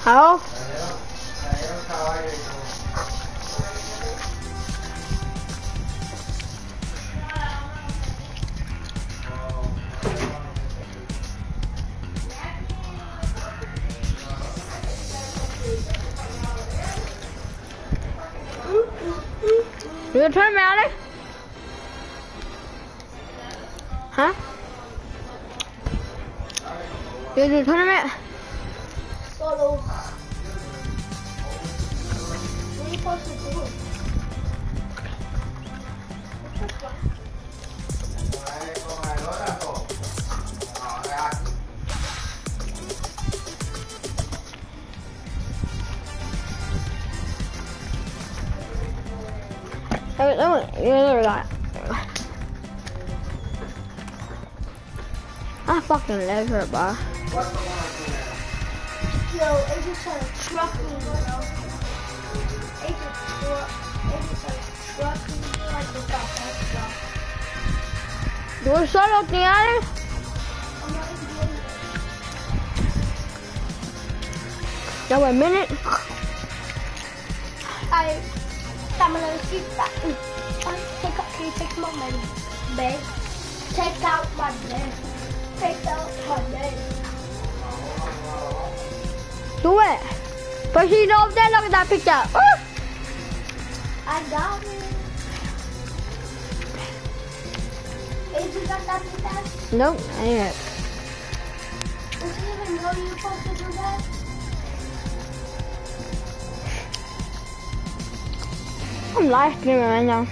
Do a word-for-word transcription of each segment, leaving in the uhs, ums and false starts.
How? You gonna turn me out of? Huh? You gonna do a tournament? Solo. What are you supposed to do? Hey, don't, you never got it. I fucking love her, bro. Yo, it just had a truck me, bro. It just truck, it just had a truck me like the top. ¿Tú solo tienes? I'm not even doing it. Ya, one minute. I, I'm gonna see that. Take out, can you take my money, babe? Take out my bed. Take out my bed. Do it. But she knows that. Look at that picture. Uh. I got it. Hey, you got that picture? Nope, I ain't. Does he even know you're supposed to do that? I'm live streaming right now.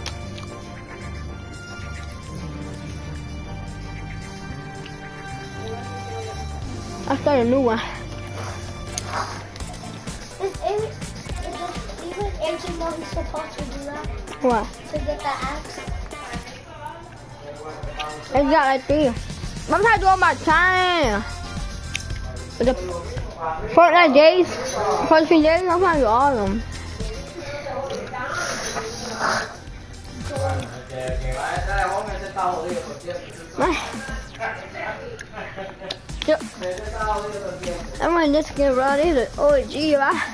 I started a new one. Is Amy, is even Agent know he's supposed to do that? What? To get the axe? It's got like three. I'm trying to do all my time. The Fortnite days, first few days, I'm trying to do all of them. I'm gonna just get right into O G, right?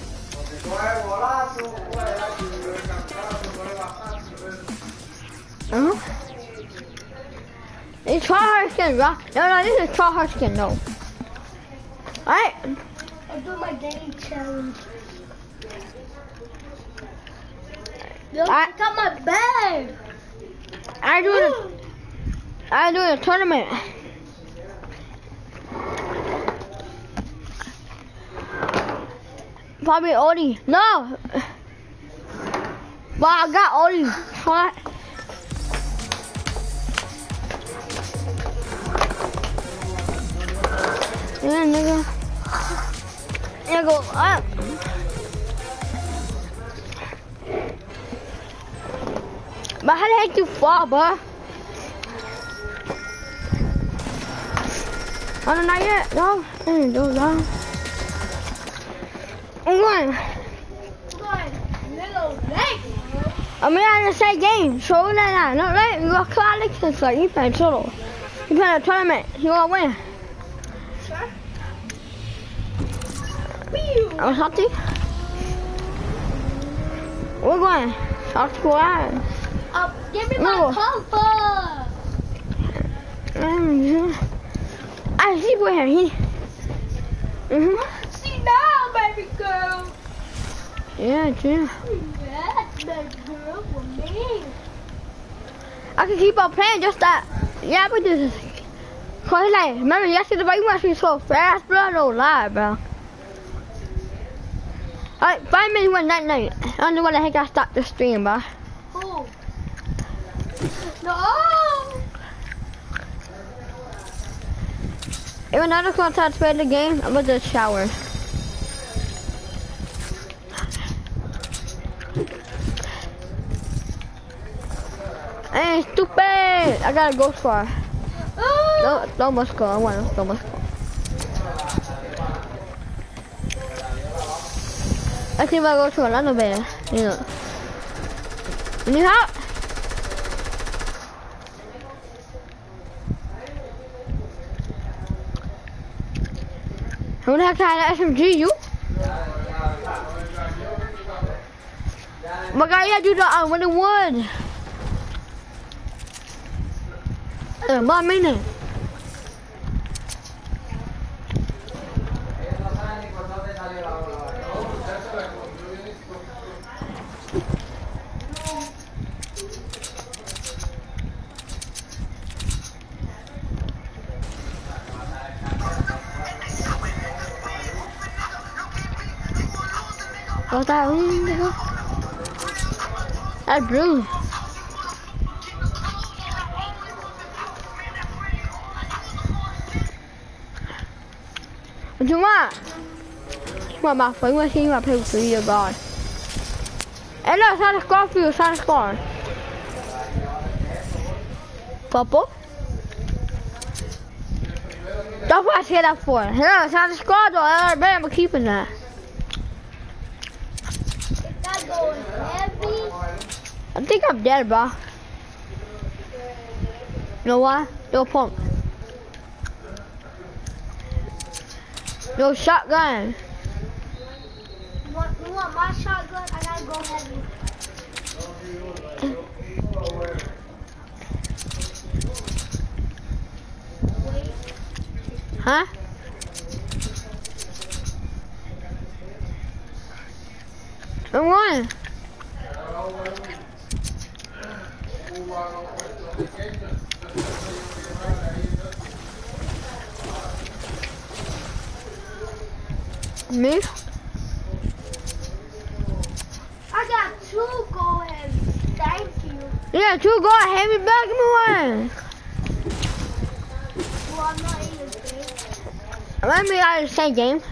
Uh huh. It's try hard skin, right? No, no, this is try hard skin, no. Alright. I'll do my dating challenge. Yo, I, check out my bed. I do it. I do a tournament. Probably Odie. No. But I got Odie. What? Yeah, nigga. Nigga, up. But how the heck you fall, bro? Oh, no, not yet. No, I didn't do that. I'm going. Little leg. I mean, I'm in the same game. So, no, no, no, right? You got Alex. It's like you playing solo. You playing a tournament. You gonna win. Sure. I was happy. We're going. South Squad. Oh, give me No. my comfort. Mm-hmm. I see where he. Mm-hmm. See now, baby girl. Yeah, yeah. Yes, baby girl, for me. I can keep on playing just that. Yeah, but this is. Cause like, remember yesterday, bro, you must be so fast, bro. Don't lie, bro. Alright, five minutes went night night. I don't know when the heck I stopped the stream, bro. Who? No. If another gonna try to play the game, I'm gonna just shower. Hey, stupid! I got a ghost car. No, no must go. I want no must go. I think I'll go to Orlando Bay. You know. You need help? Who the heck had an S M G, you? My guy, yeah, do the uh, when it would. Uh, one minute. What's that? That's blue. What you want? You want my phone machine? You want to play with your guard? Hey, look, it's not a score for you. It's not a score. Purple? That's what I said that for. No, it's not a score though. I remember keeping that. I think I'm dead, bro. You know why? No pump. No shotgun. You want, you want my shotgun? I gotta go heavy. Wait. Huh? I'm one. Me? I got two go ahead. Thank you. Yeah, two go ahead. Me back, give me one. Well, I'm not in this game. Let me out of the same game.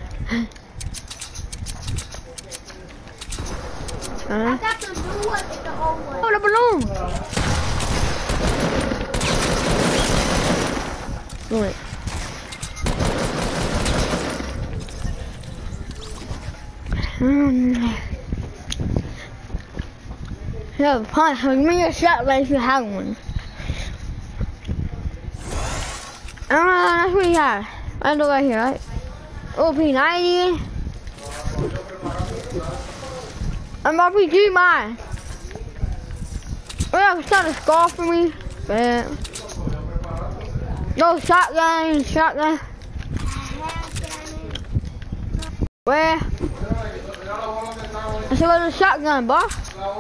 I got the new one and the old one. Oh, the balloon. Do it. Mm. Yeah, punch. Give me a shotgun if you have one. Ah, uh, that's what you have. I know right here, right? O P ninety. I'm R P G mine. Well, it's not a scar for me, but no shotgun, shotgun. Where? I said, where's the shotgun, boss?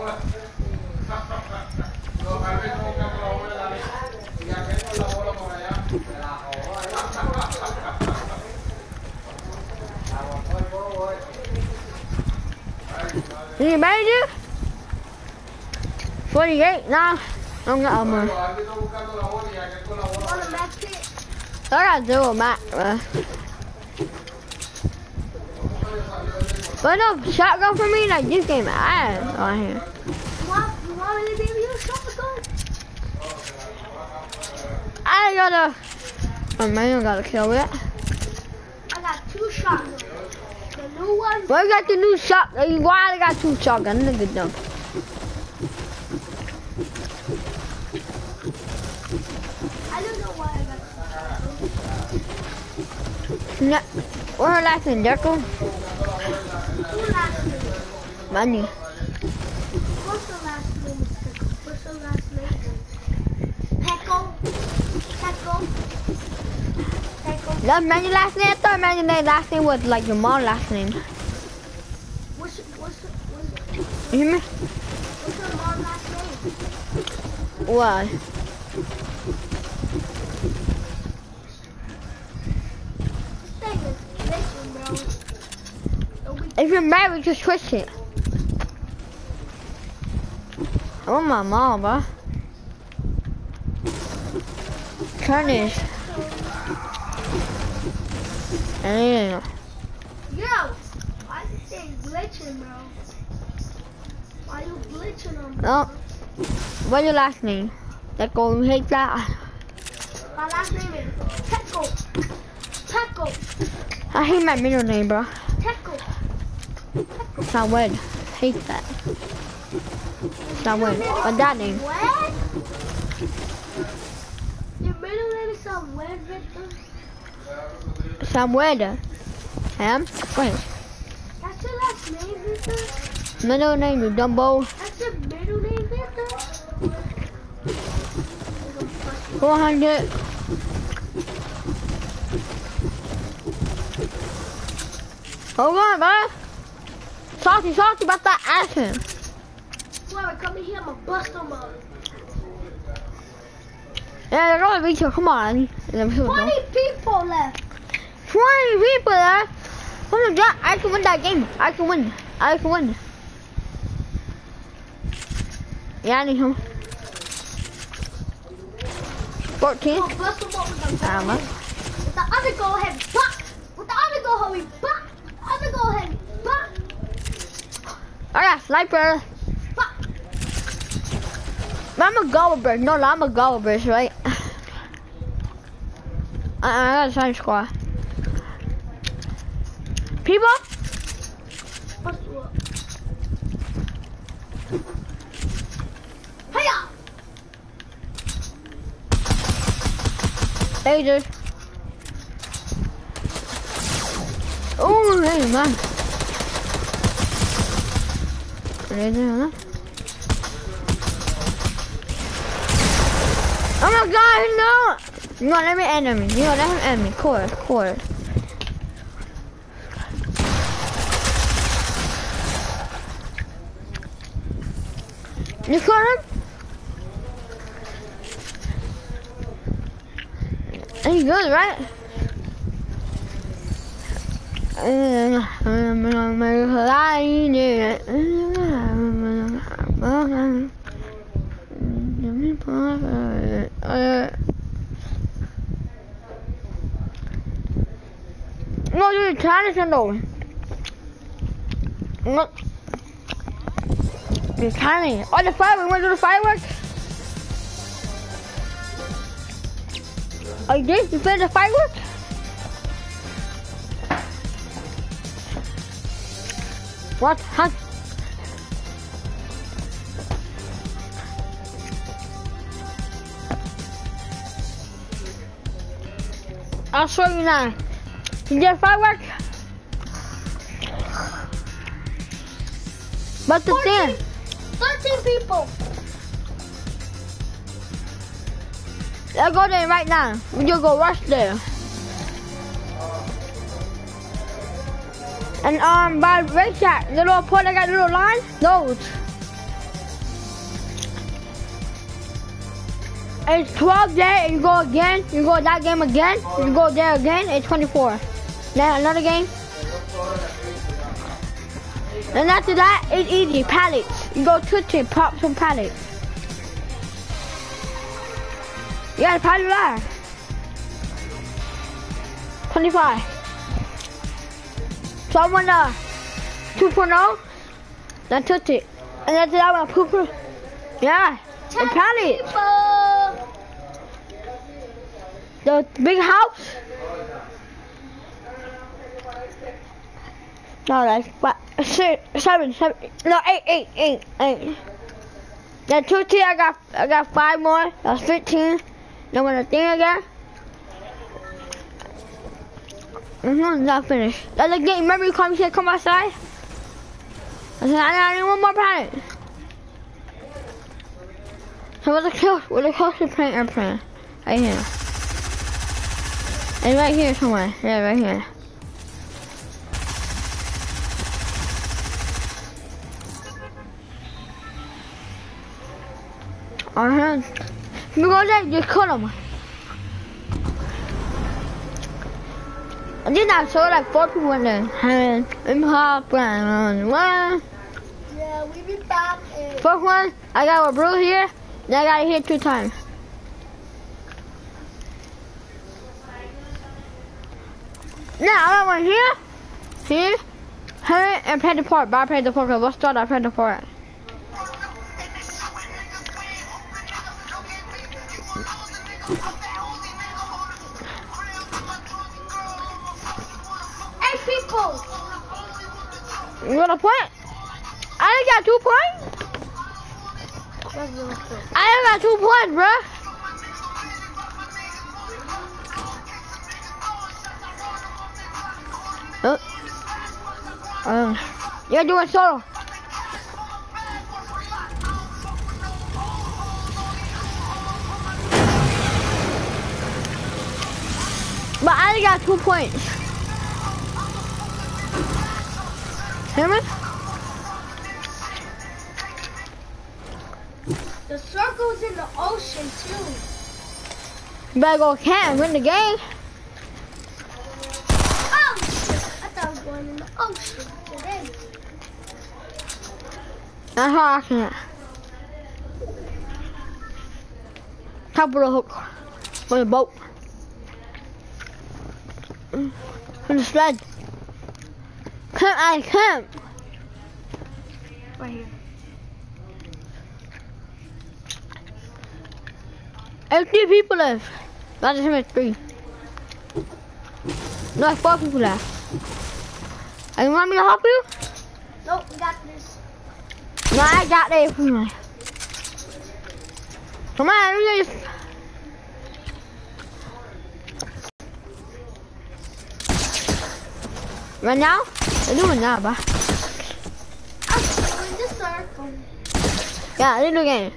You made it? forty-eight now. I'm not on my. I gotta do a map, bro. But no shotgun for me, like this game ass on here. You want, you want me to give you a shotgun? I gotta. Oh man, I gotta kill it. I got two shotguns. The new one. Well, I got the new shotgun. Why I got two shotguns? Look at them. I don't know why I got two. No, what's her last name? Deco? Who last name? Money. What's the last name? What's the last name? Pecco. Pecco. Pecco. That's Manny's last name. I thought Manny's last name was like your mom's last name. What's what's what's You hear me? what's your mom's last name? What? This thing is glitching, bro. It'll be If you're married, just switch it. I want my mom, bro. Turn this. Damn. Yo, why is this thing glitching, bro? Why you glitching on me? Oh, what's your last name? That go, you hate that? My last name is Pecco. Pecco. I hate my middle name, bro. Pecco. It's not weird. Hate that. It's not weird. But that name. What? Your middle name is some weird, Victor? It's not weird. Ham? Wait. That's your last name, Victor? Middle name, you Dumbo. That's your middle name, Victor? four hundred. Hold on, man. Salty, salty about that action. Whoever come in here, I'm gonna bust them up. Yeah, they're gonna beat you. Come on. twenty people left. twenty people left. Come on, Jack. I can win that game. I can win. I can win. Yeah, I need him. fourteen. I'm gonna bust them up with the Ah, man. With the other go ahead, back. With the other go ahead, back. Other go ahead, back. I got sniper. Back. I'm a Gulliver. No, I'm a Gulliver, right? I, I got a side squad. People? Bust you up. Hiya! Hey, dude. Oh, hey, man. Hey, dude, oh my god, no! You want let me end me. You want let him end me. Core, core. You caught him? And you good, right? No, you're trying to send over. No. You're trying. Oh, the fireworks. You want to do the fireworks? Oh, you did? You finished the fireworks? What? Huh? I'll show you now. You get fireworks? But the thing. thirteen people. Let's go there right now. We just go rush there. And um, by race track, the little point that got the little line, those. It's twelve there, and you go again, you go that game again, you go there again, it's twenty-four. Then another game. And after that, it's easy, pallets. You go to it, pop some pallets. You got a pallet there. twenty-five. So I want a two point oh, then took it. And after that, I want a pooper. Yeah, a pallet. The big house. No, that's what, six, seven, seven, no, eight, eight, eight, eight. Then two T, I got, I got five more. That's fifteen. Then when the thing again. Mm-hmm, not finished. That's the game. Remember you come here, come outside? I said, I need one more pallet. So where's the kill? Where's the closer plane airplane? Right here. And right here somewhere. Yeah, right here. Uh-huh. You go there, just cut them. I did not show like four people in there. And I'm hop around one. Yeah, we be back. And First one, I got a bruise here. Then I got hit two times. Now I got one here, here, here, and pay the part. But I paid the part. Let's start. I paid the part. eight people. You got a point? I only got two points. I only got two points, bruh. Oh. Uh, you're doing solo. But I only got two points. Hear me? The circle's in the ocean too. You better go camp and win the game. Oh shit! I thought I was going in the ocean today. That's how I can. Top of the hook. On the boat. On the sled. Camp, I camp. Right here. There's three people left. Not just him, it's three. No, it's four people left. And you want me to help you? Nope, we got this. No, I got this. Come on. Come on, let me just... Right now? They're doing that, bro. I'm in the circle. Yeah, they do game.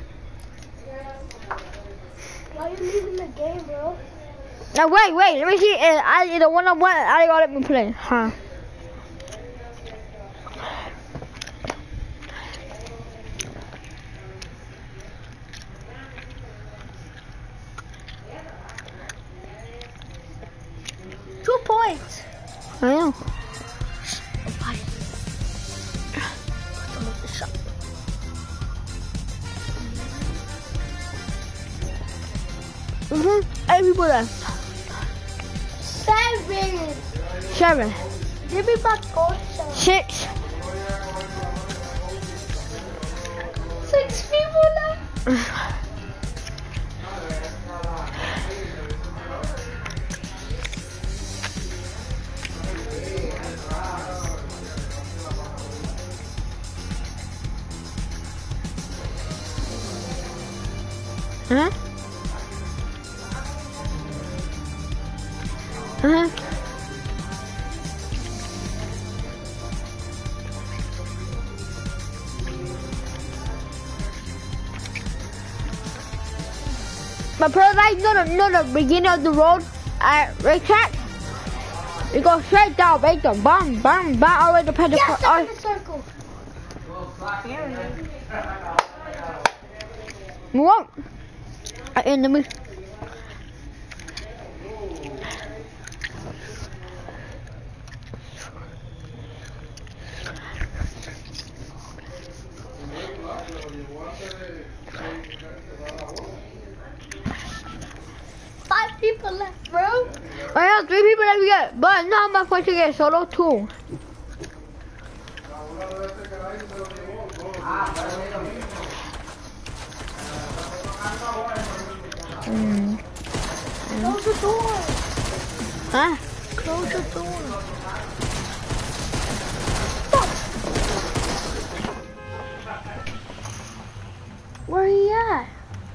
Why are you leaving the game, bro? Now wait, wait, let me see. Uh, I either one on one. I gotta let me play, huh? Two points. I know. Mhm. Eight people left. Seven. Seven. Give me my torch. Six. Six people left. Huh? Uh-huh. But paradise, no, no, no, the beginning of the road at racetrack, you go straight down, right there, bam, bam, bam, all the way to Pentacle. Yes, I'm in the circle. Move on. Right in the middle. Five people left, bro. I have three people that we get, but not my point to get solo two. Mm. Close the door. Huh? Close the door. Where he at?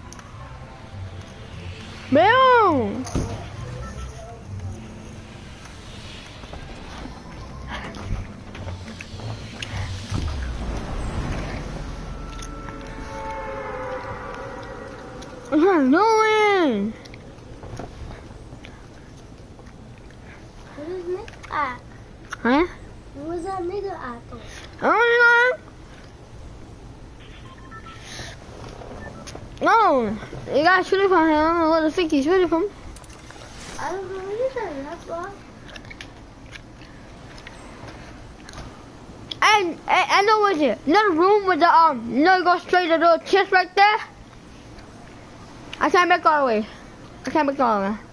Boom! I'm doing. Where's his nigga at? Huh? Where's that nigga at though? I don't know. No, you gotta shoot it from him. I don't know what the fuck he's shooting from. I don't know either, that's why. And I, I know what's it. You know the room with the um, you know you go straight to the little chest right there. I can't make all the way. I can't make all the way.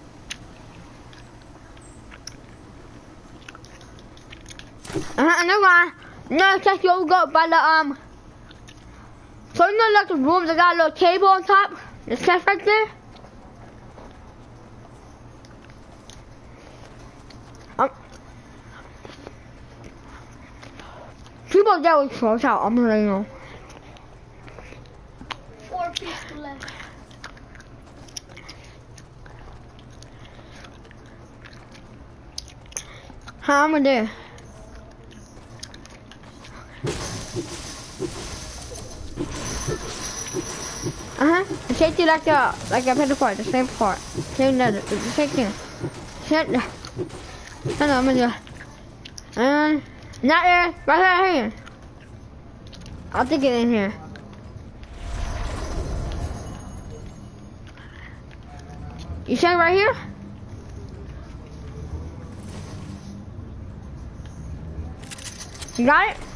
Uh-huh, never mind. No, check you go by the um. So you know like the room that got a little table on top? The chest right there? Um, people that was close out, I'm gonna let you know. Four people left. How am I there? safety like a like a pedal part, the same part, same letter, the same thing. Same. Hold on, I'm gonna do. And not there, right here. I'll take it in here. You say right here? You got it?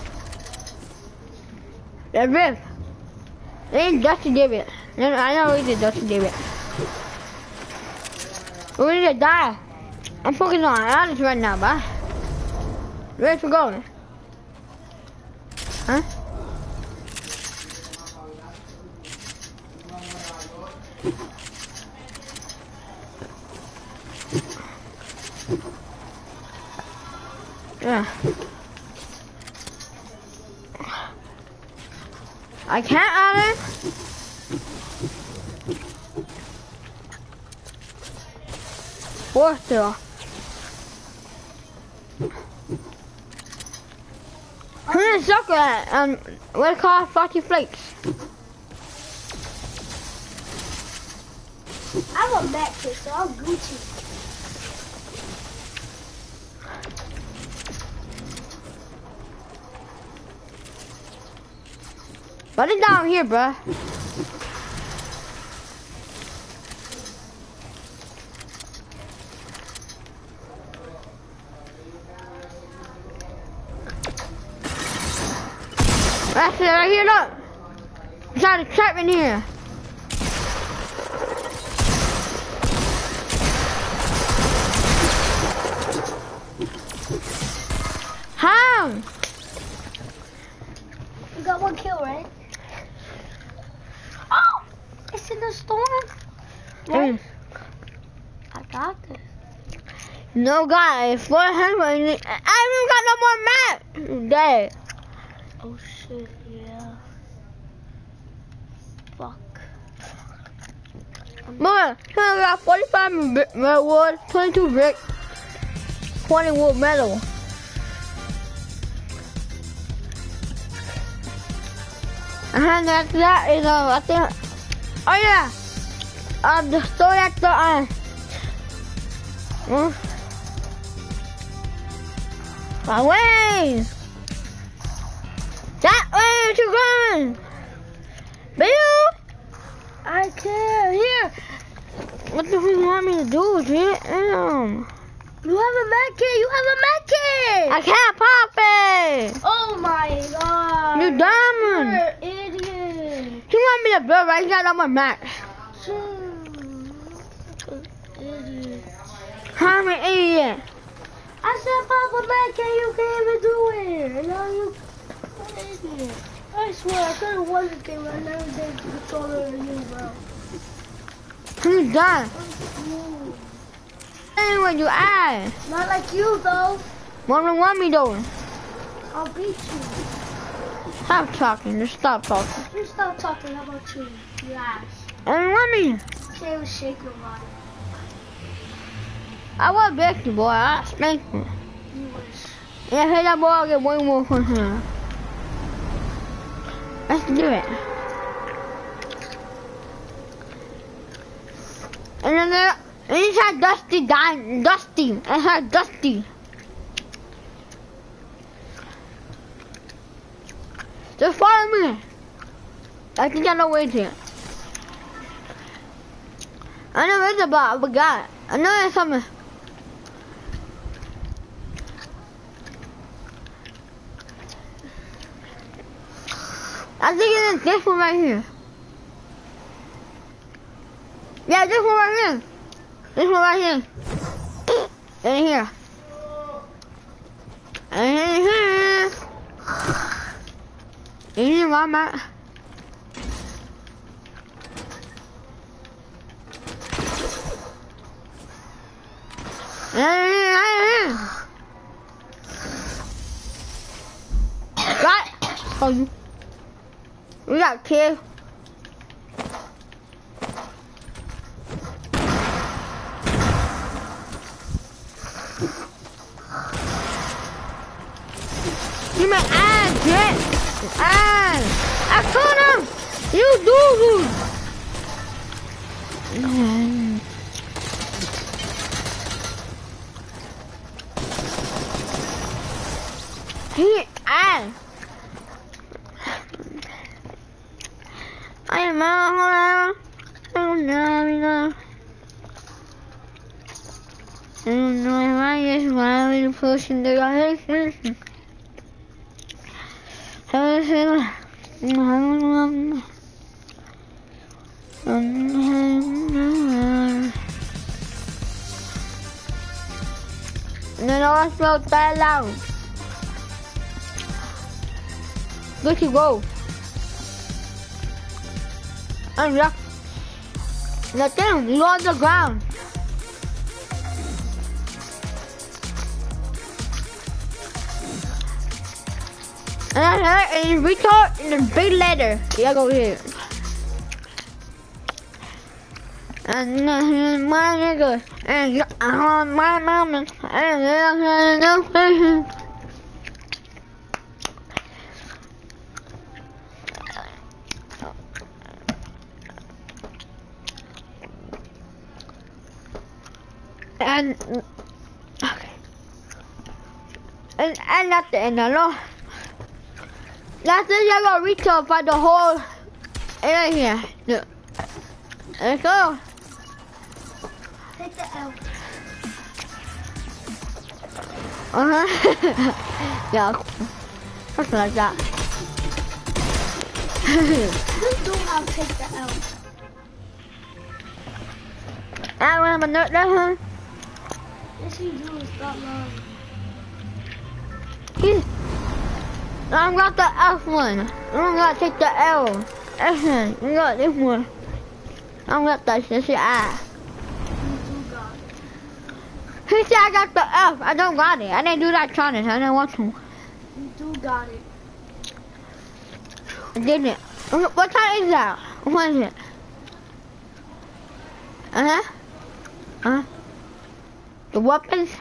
That's it. They ain't Dusty David. I know we did Dusty David. We need to die. I'm focusing on Alex right now, bye. Ready to go? Huh? Yeah. I can't, Alex. Four still. Who's chocolate and what it called Frosty Flakes? I'm a Mac kid, so I'm Gucci. Put it down here, bruh. That's it right here, look. There's got a trap in here. How? You got one kill, right? Oh! It's in the storm. Right? I got this. No, guys. four hundred. I haven't got no more map. Dead. Oh shit, yeah. Fuck. Boy, I got forty-five metal wood, twenty-two brick, twenty wood metal. And after that is, uh, I think, oh yeah, um, the store at the, uh, uh my way. That way to run! Bill! I can't hear! What the fuck you want me to do, dude? Damn. You have a med kit! You have a med kit! I can't pop it! Oh my god! You dumb! You're an idiot! You want me to build right now on my Mac? Idiot. I'm an idiot. I said pop a med kit, you can't even do it! And now you... Idiot. I swear, I could have won this game, but I never did the controller in you, bro. You done? Anyway, you ass. Not like you, though. What do you want me doing? I'll beat you. Stop talking. Just stop talking. You stop talking, how about you? You ass. I don't want me. You can't even shake your body. I will beat you, boy. I spank you. You wish. Yeah, hey, that boy, I'll get one more from him. Let's do it. And then there, inside Dusty, dying, Dusty, inside Dusty. Just follow me. I think I know where it is. I know where it's about, I forgot. I know there's something. I think it's this one right here. Yeah, this one right here. This one right here. And here. And here. And here, Mama. And here. Got it. Oh, you. We got kids. Give me ass, Jet. Ass. I told him. You do. He and I am out. I don't know. I don't know if I just want to push into the house. I feel. No, I smell that loud. Good to go. And look, the thing is on the ground. And I heard a retard in a big letter. Yeah, go here. And my nigga, and my mama, and no person. And okay, and and that's the end. Hello, that's it. You gotta reach up by the whole area here. Look, let's go. Take the L. Uh huh. Yeah, something like that. You do have to take the L. I remember that, huh? Yes, you do. It's not long. He, I got the F one. I gotta take the L. F one. I got this one. I got the this I. He said I got the F. I don't got it. I didn't do that challenge. I didn't want to. You do got it. I didn't. What time is that? What is it? Uh huh. Uh huh. The weapons?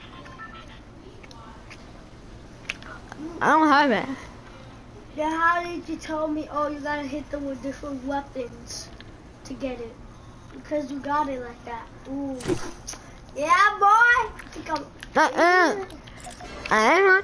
I don't have it. Then how did you tell me, oh, you gotta hit them with different weapons to get it? Because you got it like that. Ooh. Yeah, boy. I think I'm... Uh-uh. I don't know.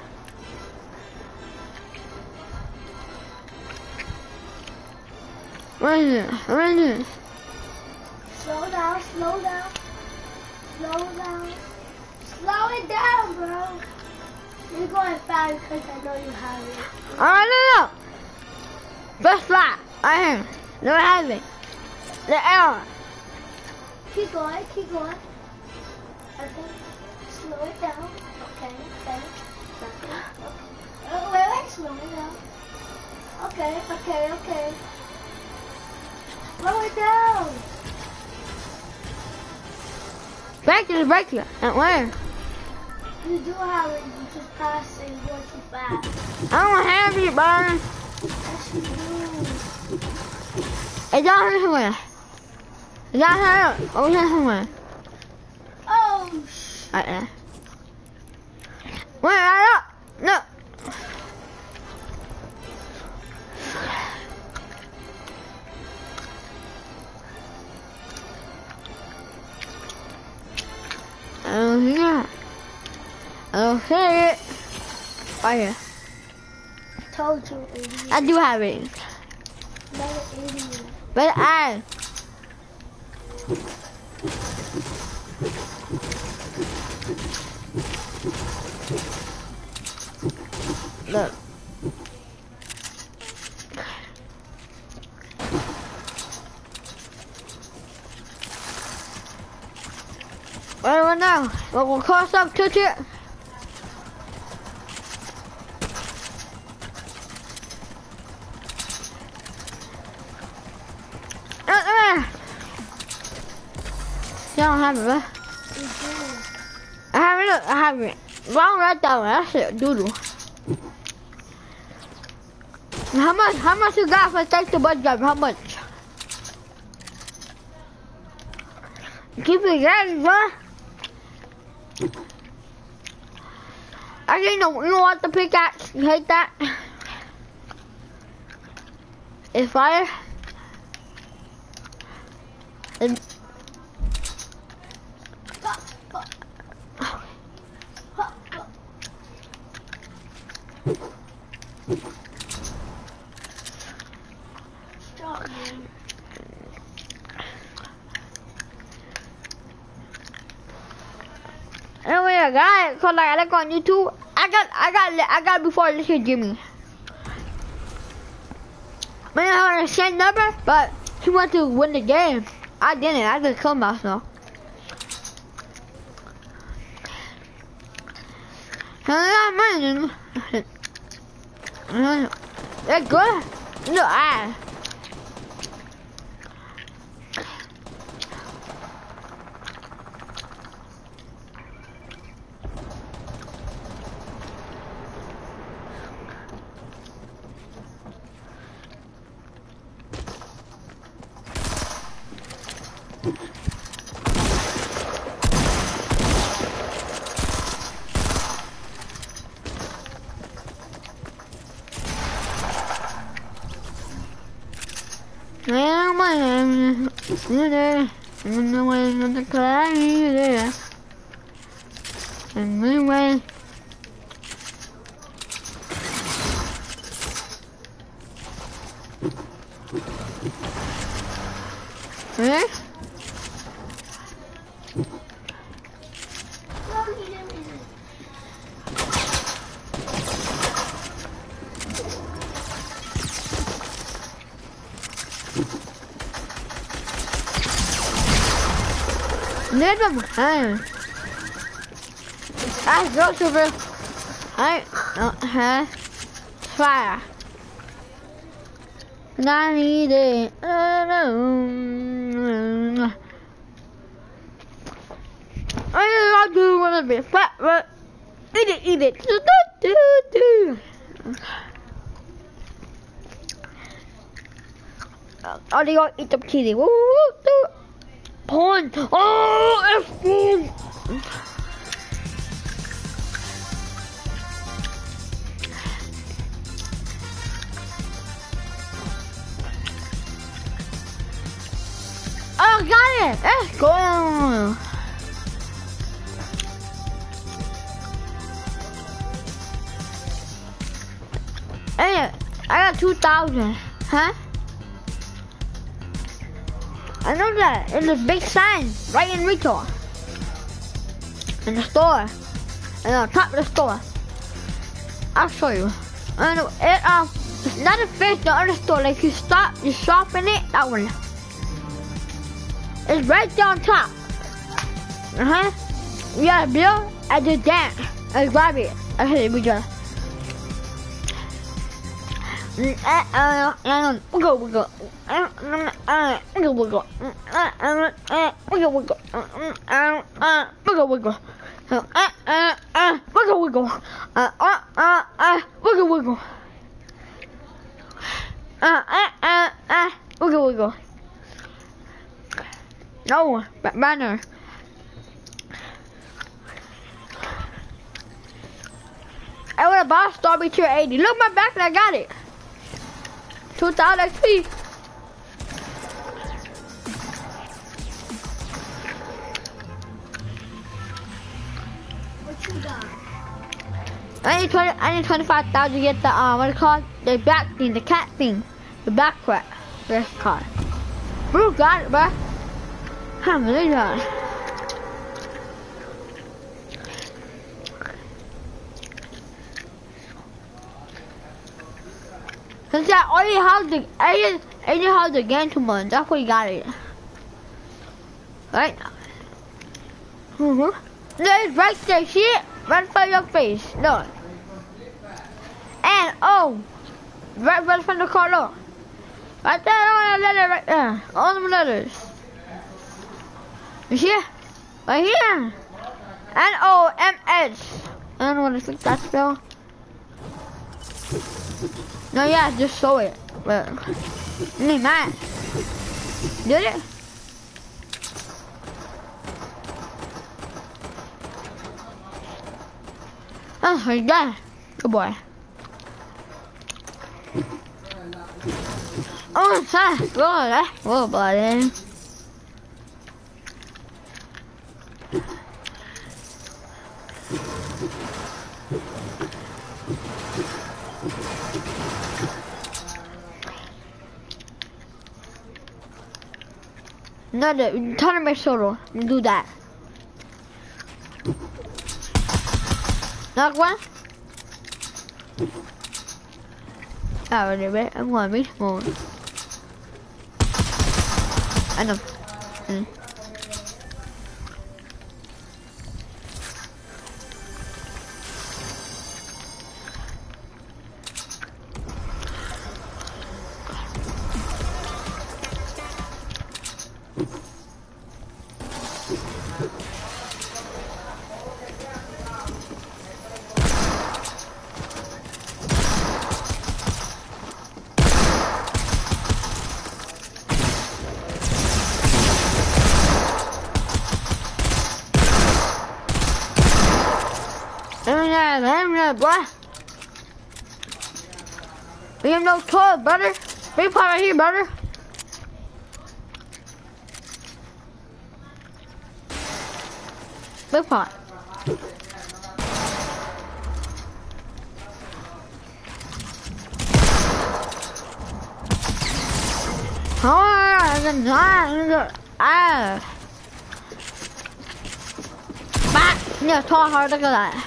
What is it? What is it? Slow down, slow down. Slow down. Slow it down, bro. You're going fast because I know you have it. Alright, no, no. Best flat. I am. No, I have it. The L. Keep going, keep going. Okay. Slow it down. Okay, okay. Okay. Oh, wait, wait, slow it down. Okay, okay, okay. Slow it down. Break it, break it. And where? You do have it, you just pass it and go too fast. I don't have it, bro. Yes, you do. It's down here somewhere. It's down here. Over here somewhere. Oh, sh. Right there. Wait, right up. No. I don't see it. I don't see it. Right here. Told you, idiot. I do have it. Not an idiot. But I. Look. What do we now? We'll, we'll cross up to it. Uh, uh. You don't have it, right? You do. I have it, look, I have it. Wrong right that one, that's it, doodle. How much, how much you got for take the bus drive, how much? Keep it ready, bro. I didn't know, you know what the pickaxe, you hate that? It's fire. It's Anyway, I got it, cause like I look on YouTube. I got, I got, I got it before this hit Jimmy. Man, I had the same number, but he wanted to win the game. I didn't. I just killed myself. They're good. No, I. Anyway. Eh? Let them hang. I go to the I don't have fire. I need it. I don't do want to be fat, but eat it, eat it. Do, do, do. Oh, they all eat up kitty. Woo, woo, woo. Porn. Oh, F boom. Oh, got it. Let's go. Hey, I got two thousand. Huh? I know that. It's a big sign right in retail. In the store. And on top of the store. I'll show you. And it, um, it's not a fish, the other store. Like you stop, you shop in it, that one. It's right there on top. Uh-huh. You got a bill, and just dance. And grab it. Okay, we go. Uh, uh, wiggle, wiggle. Uh, uh, wiggle, wiggle. Uh, uh, uh, wiggle, wiggle. Uh, uh, uh, wiggle, wiggle. Uh, uh, uh, wiggle, wiggle. Uh, uh, uh, uh, wiggle, wiggle. Uh, uh, uh, uh, wiggle, wiggle. No, banner. I would have bought Strawberry Tier eighty. Look my back and I got it. two thousand X P. What you got? I need twenty. I need twenty-five thousand to get the um. What it called? The back thing, the cat thing, the back crack. That's called. Bro, got it, bro. How many times? Cause that only has the I just I just have the game too much. That's why you got it. Right? Mhm. There's right there, see it? Right in front of your face. Look. And oh, right, right in front of the car. Look. Right there, all the letter right there. All the letters. You see it? Right here. N O M S. I don't know what I think that spell. No, yeah, just show it. But it ain't mine. Did it? Oh, he's done. Good boy. Oh, it's not good. That's good, buddy. No, the tournament solo. You do that. Knock one. À để bé ở ngoài biết ngồi. Anh đâu? Ừ. Boy. We have no toilet, brother. Big pot right here, brother. Big pot. Oh, ah. Back. Yeah, tall hard. Look at that.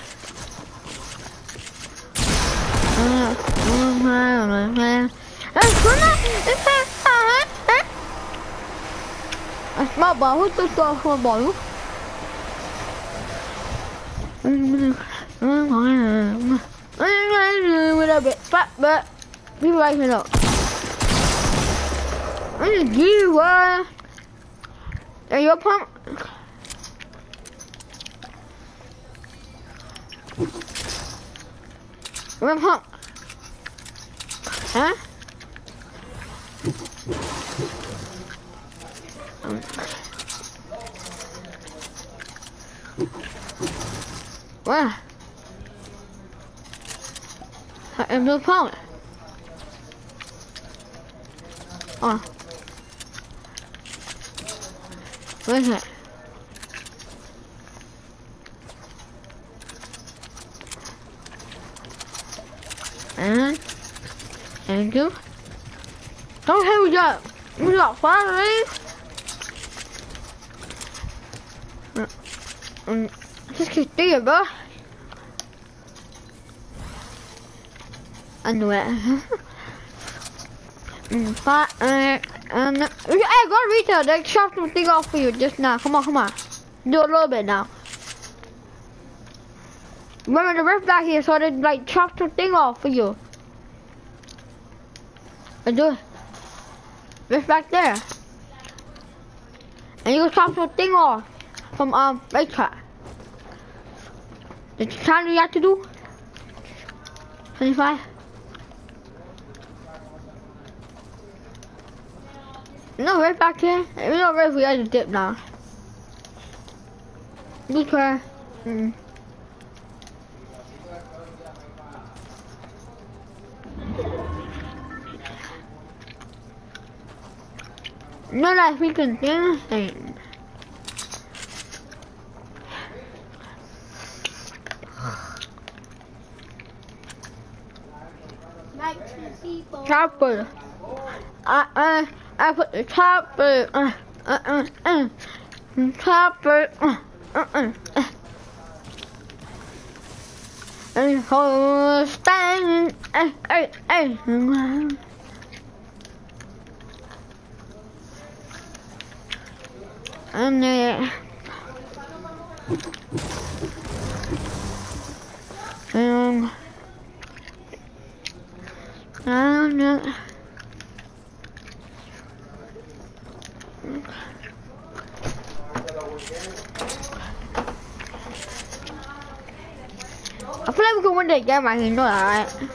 Mà bỏ hút tôi tôi không bỏ hút. Mình bị phát bệ. Đi bay phải đâu. Anh gì quá. Are you a pump? You're a pump. Huh? Wow. Em đưa phone. Oh. Where is it? And thank you. Don't hit me up. We got five of these. Mm, just keep thinking, bro. I knew it. mm, but, uh, and, uh, hey, go to retail. They chopped something off for you just now. Come on, come on. Do a little bit now. Remember the rift back here, so they like chopped something off for you. And do it. Rift back there. And you can chop something off from um right track. The time you have to do? twenty-five. No, right back here. We don't know if we had to dip now. Good try. Mm. No, like we can do anything. Chopper. I uh I put the chopper. Uh uh uh. uh. Chopper. Uh uh uh. uh. And hold stand. Uh uh uh. And uh, um, I don't know. I feel like we can win that game. I can know that, right?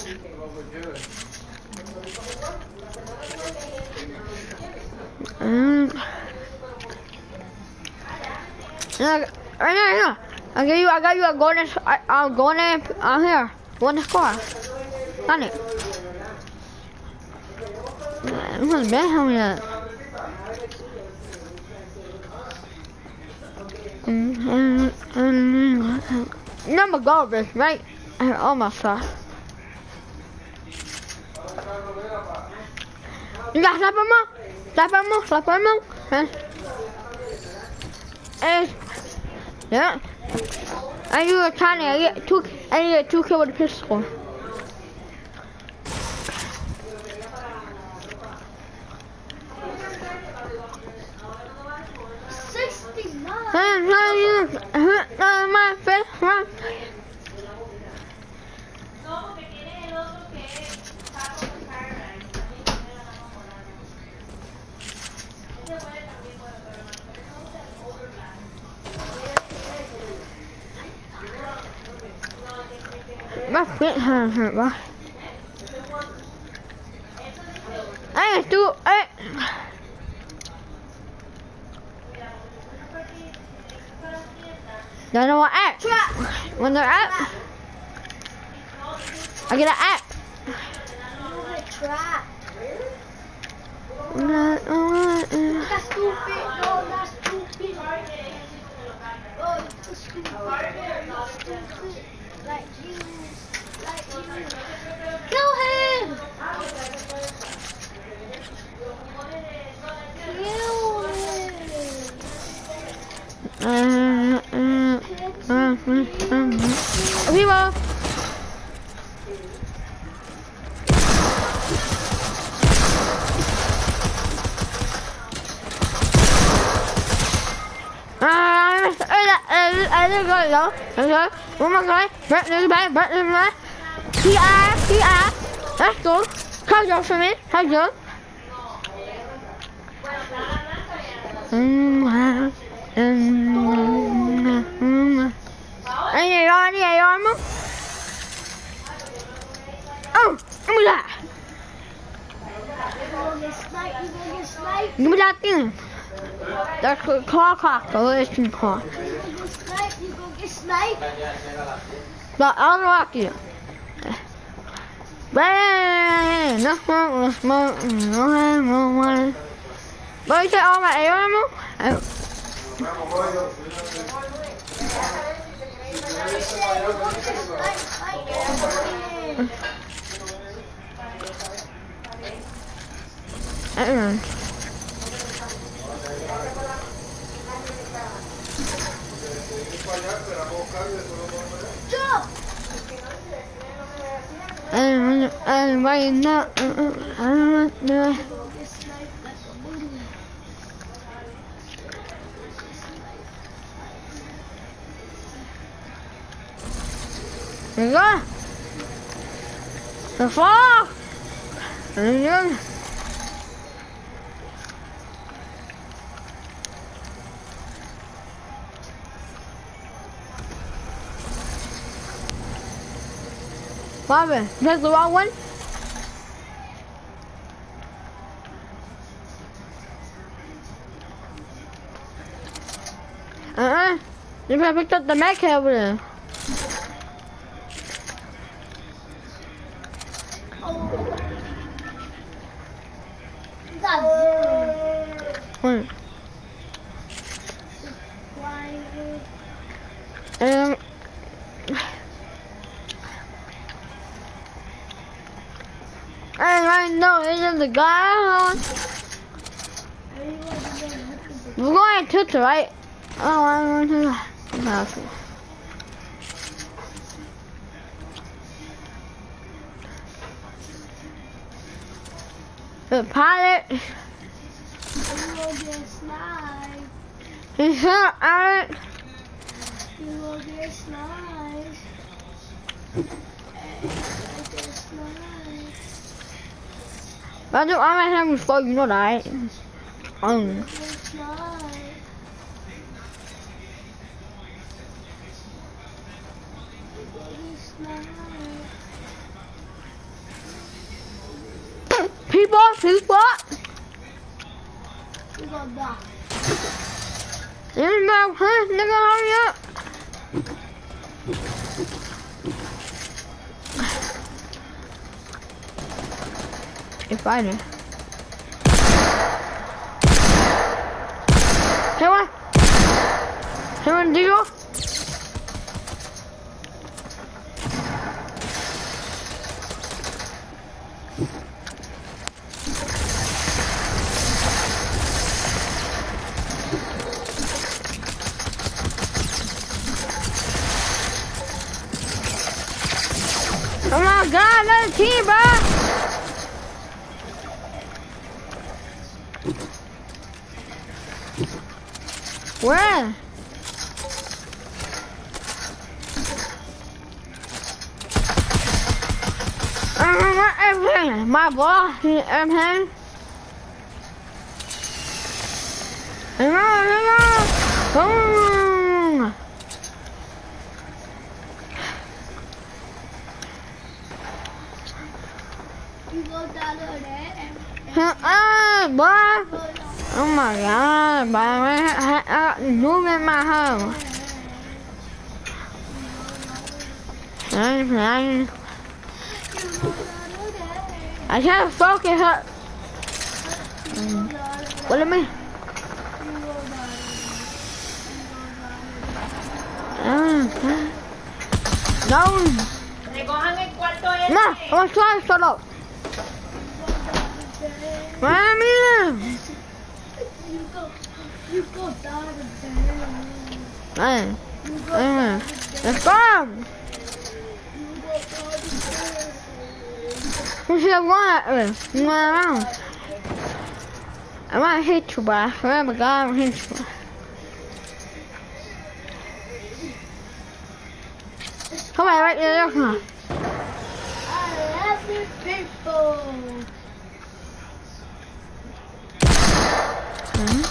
Um. Right now, right now. I got you. I got you a golden. I, I'm going in uh, here. One score. Got it. I'm gonna bet how many. Number garbage, right? I almost saw. You got slap him up? Slap him up? Slap him up? Eh. Yeah. I do a tiny. I get two. I get two kills with a pistol. sixty-nine. My face. My feet hurt, hurt, bro. I do. I. Don't know what app. When they're app, I get an app. Trap. That's stupid. No, that's stupid. Oh, that's stupid. That's stupid. Like you. Like you. Kill him. Kill him. Uh, uh, uh, uh, uh. People. I didn't go though. Okay. Oh my god. Back to the back. Back to the back. T R. T R. Let's go. Come go for me. Come go. Mm-hmm. Mm-hmm. Any alarm? Any alarm? Oh, give me that. Give me that thing. That's a car cock, the listen car. You gonna get sniped? But I'll rock you. Bang! No smoke, no smoke, no hand, no money. But you take all my air ammo? Oh. I don't know. And and right now, I don't know. There you go. The fall. There you go. Bobby, that's the wrong one? Uh-uh. You better pick up the mech over there. Oh. What? Um. I know, isn't the guy? We're going to Tutor, right? Oh, I'm going to the house. The pilot. You will get sniped. He's not out. You will get sniped. You will get sniped. I do. I might have before you know that. Um. People, people. You gonna die. Here's my huh? Nigga, hurry up. You're fighting. Hey, what? Hey, what, do you? Oh my god, another team, bro! Where? Uh, my boss is everything. Come on, come on! Boom! You go down there. Uh, boy! Oh my god, boy! I got room in my home. I can't focus up. What do you mean? No. Recojan el cuarto ese. No, vamos a estar solo. Mami. You go, you go down there. Hey, You go hey, down let's go. You should have won at this. You went around. I might hit you, but I swear to God, I'm gonna hit you. Come on, right there, come on. I love you people. Mm-hmm.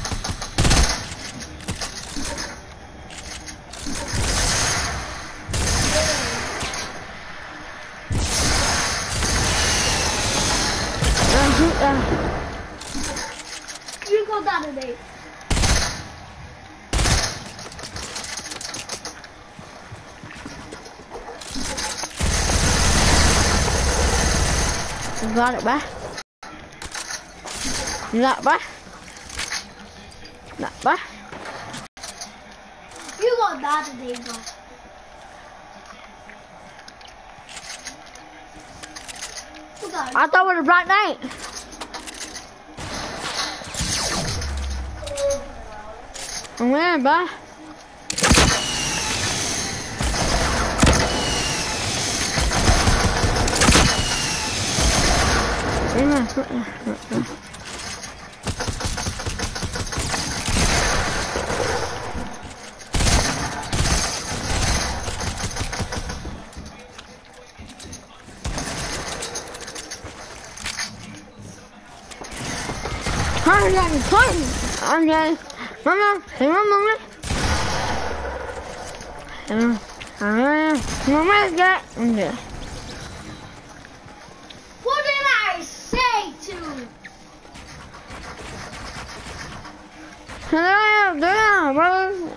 You go down today. You got it, bruh. You got it, bruh. Not bruh. You go down today, bro. You got it. I thought it was a Black Knight. I'm wearing, bruh. I'm getting caught. I'm getting. Mama, hey, mama. Mama, mama, mama, get. Okay. What did I say to? Hello, there, bro.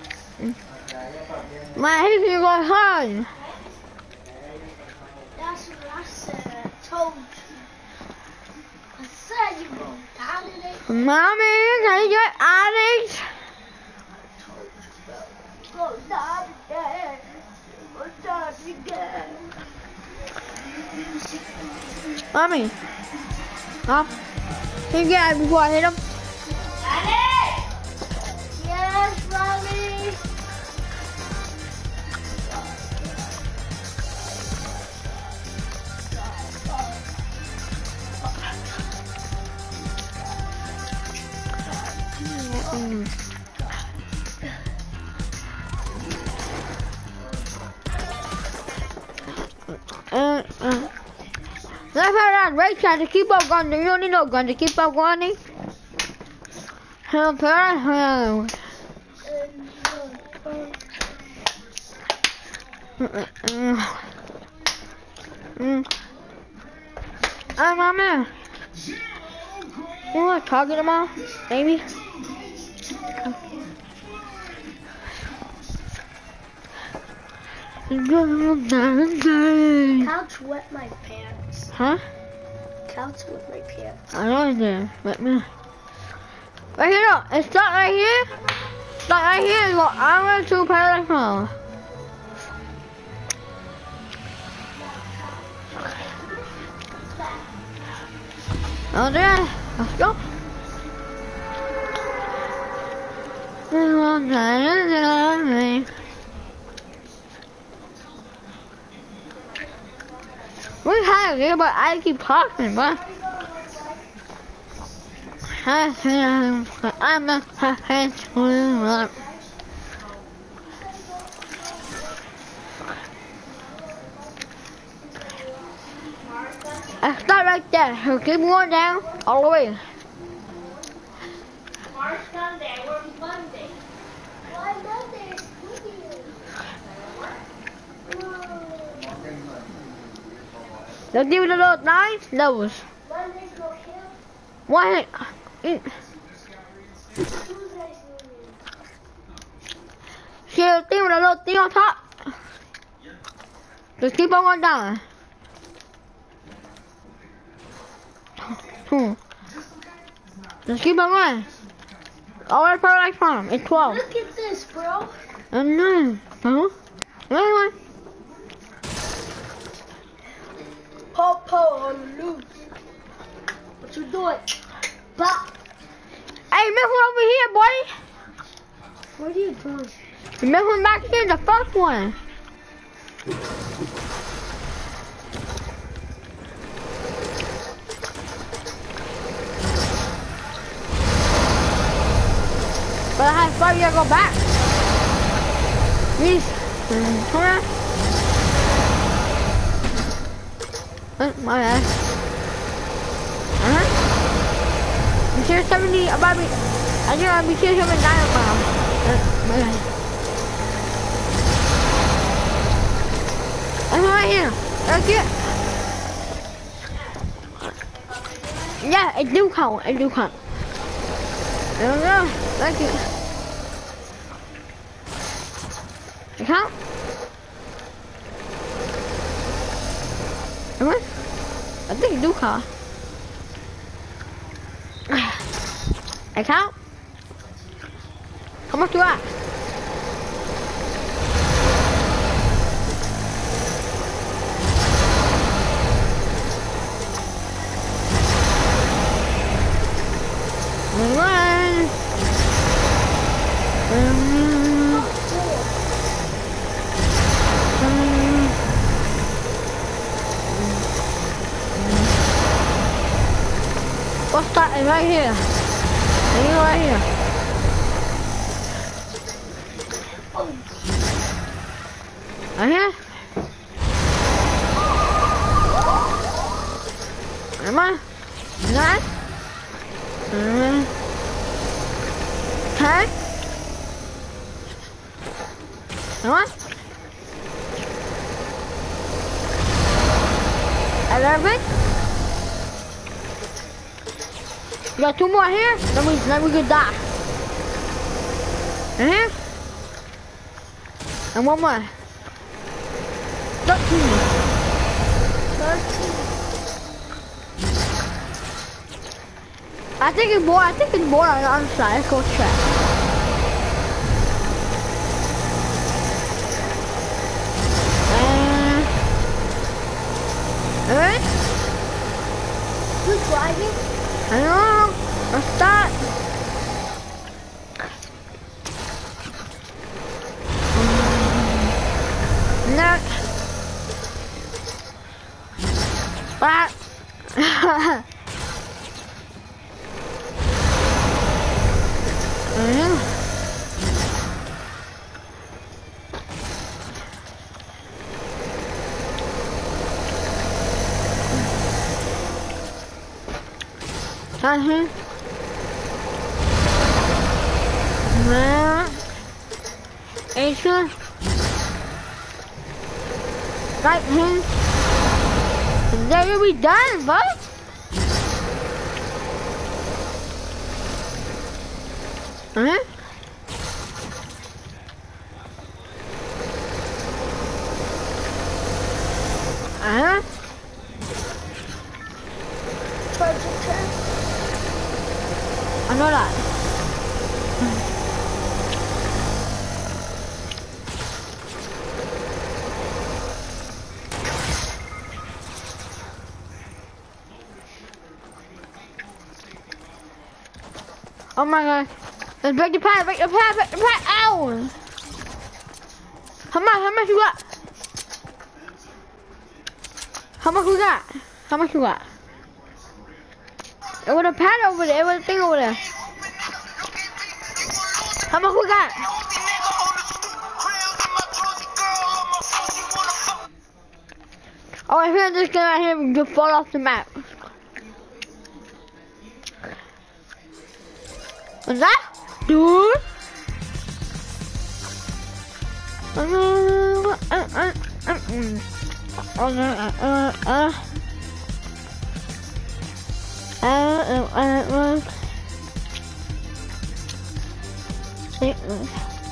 My head is going hard. That's what I said. I told you. I said you go down today. Mommy, can you get Alex? Go down today. Go down today. Mommy. Up. Can you get it before I hit him? Yes, mommy. Mm. Uh, uh. Let's have that race time to keep up going. You don't need no gun to keep up going. Help her. Help. Hey, mama. You want to target them all, baby? Couch wet my pants. Huh? Couch wet my pants. I know it's there. Let me. Right here, no. It's stuck right here. Stuck right here is what I went to Paradise Mall. Oh, there. Let's go. There's one guy in the army. want to hear, but I keep talking, bro. I'm a I start right there, so keep going down all the way. March Sunday, we're Monday. Why Monday? Let's give it a little nine levels. Monday's no kill. One. See the thing with a little thing on top? Just keep on going down. Hmm. Just keep on going. Always for like farm. It's twelve. Look at this, bro. And nine. Huh? Anyway. Popo on the loose. What you doing? Pop. Hey, miss one over here, boy. What are you doing? You miss one back here, the first one. But I have five years to go back. Please. Mm, come on. Oh, my bad. Uh-huh. I'm sure seventy, about me. I think I'll be sure seventy-nine miles. Uh, my bad. I'm right here. Right here. Yeah, it do count. It do count. There we go. Thank you. It count? Come on. I think it do count. It count? How much do I? Run! Um, um, What's that? It's right here. It's right here. Right here? Come on. Nine. Mm. Ten. Come on. Eleven. You got two more here? Then we then we could die. And here. And one more. Thirteen. Thirteen. I think it's more. I think it's more on the other side. Let's go check. And alright. Who's driving? I don't know. Let's start. Next. Back. Mm-hmm. Uh-huh. Well, Asia. Right here. And there you'll be done, bud. Uh-huh. Uh-huh. I know that. Oh my god. Let's break the pad, break the pad, break the pad. Ow! How much, how much you got? How much we got? How much we got? It was a pad over there. It was a thing over there. How much we got? Oh, I hear this guy right here and just fall off the map. What's that? Dude? Uh, uh, uh, uh, uh. Uh, uh, uh, uh. Uh, uh, uh, uh.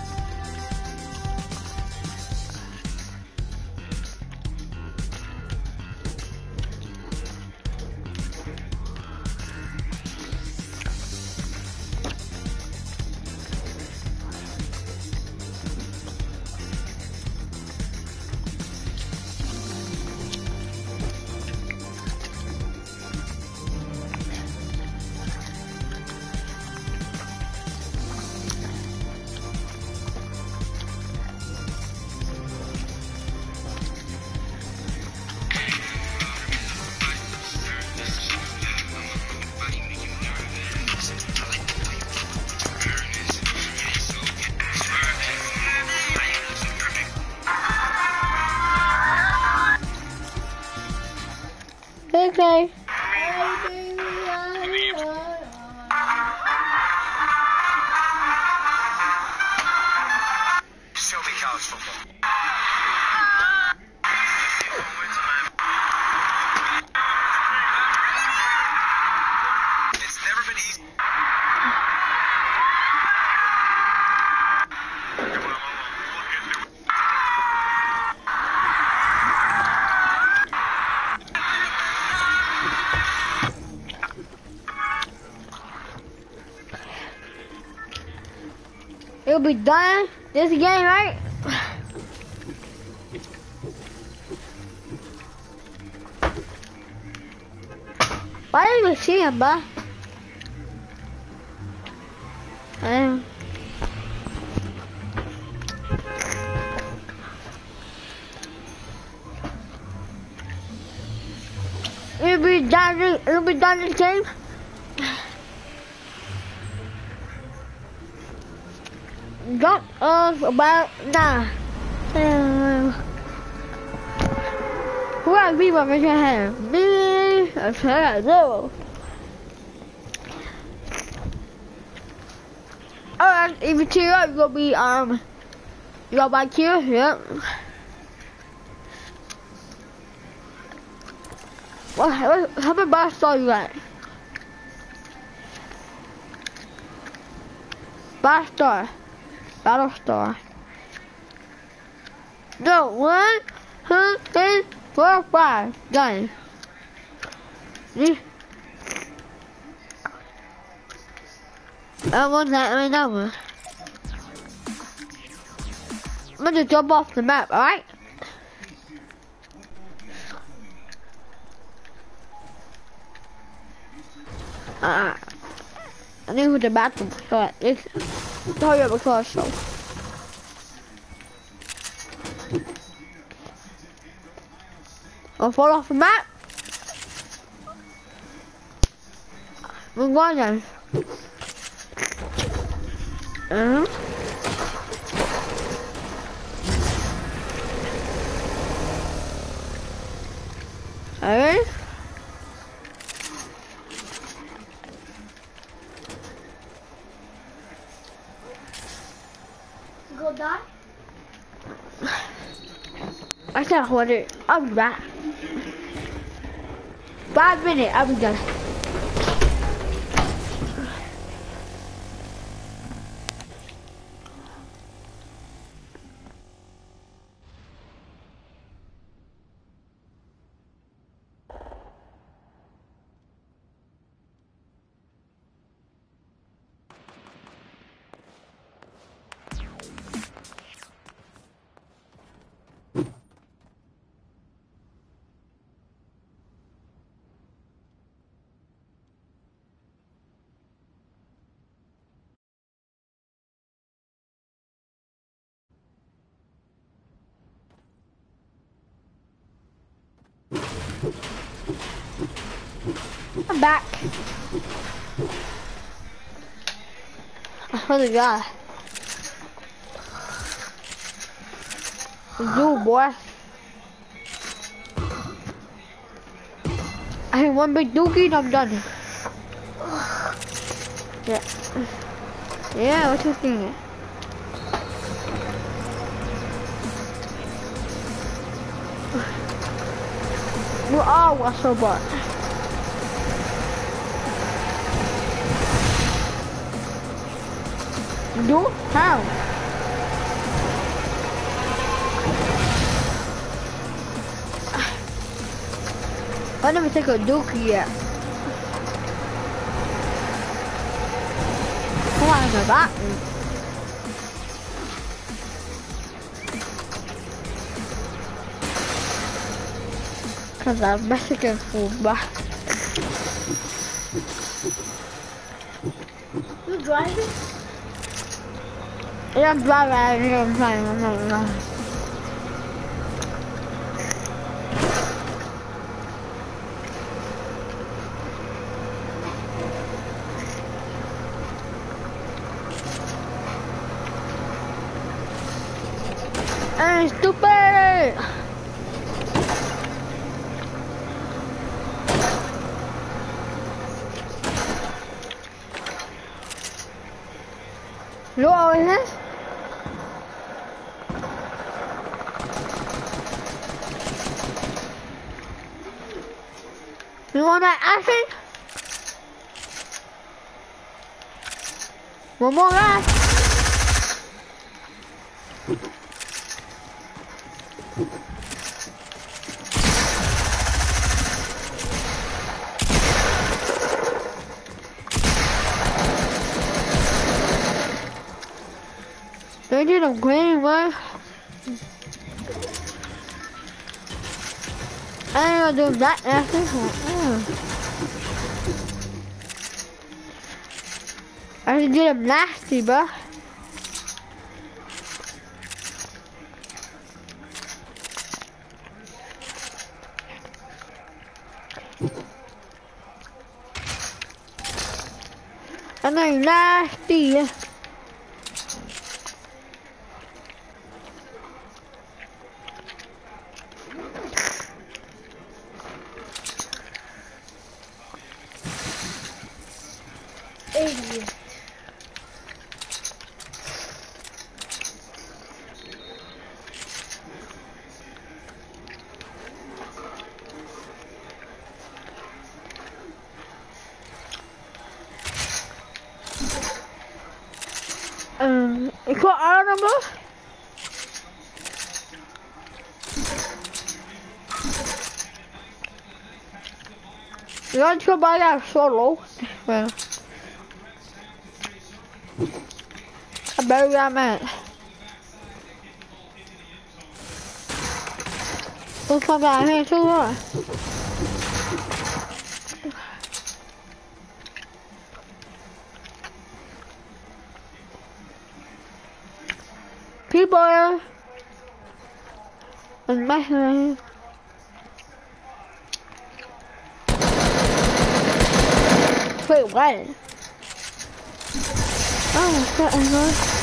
Okay. Show me college football. It's never been easy. It'll be done this game, right? Why didn't we see him, bro? Um, it'll be done. It'll be done this game. Drop off about nah. Uh, who are people in your hand? Me, a zero. Alright, if you cheer up, you'll be um, you got my kill, yep. What? How many bar star you got? Bar star. Battle star. No, one, two, three, four, five. Done. See? I want that right now. I'm gonna jump off the map, alright? Uh, I need to the bathroom, so it's hurry up across, so. I'll fall off the map. We're going then. Uh-huh. Alright. Go die? I can't hold it. I'll be back. Five minutes, I'll be done. I'm back. I swear to God. You boy. I have one big dookie and I'm done. Yeah. Yeah, what you thinking? We're all what's so bad. Do? How? I never take a dookie yet. Come on, in the bathroom. Cause I'm Mexican food, but You driving? yeah, I'm driving. I'm driving. I'm not driving. Hey, stupid! You know what it is? You want that action? One more round. They did a great work. I ain't gonna do that after. I did him nasty, bro. I know nasty. Idiot. Um, ik wil ademen. You want to go buy that solo? Well, I better that man. Let's come down here too, huh? People and my hand. Wait, what? Oh, that is nice.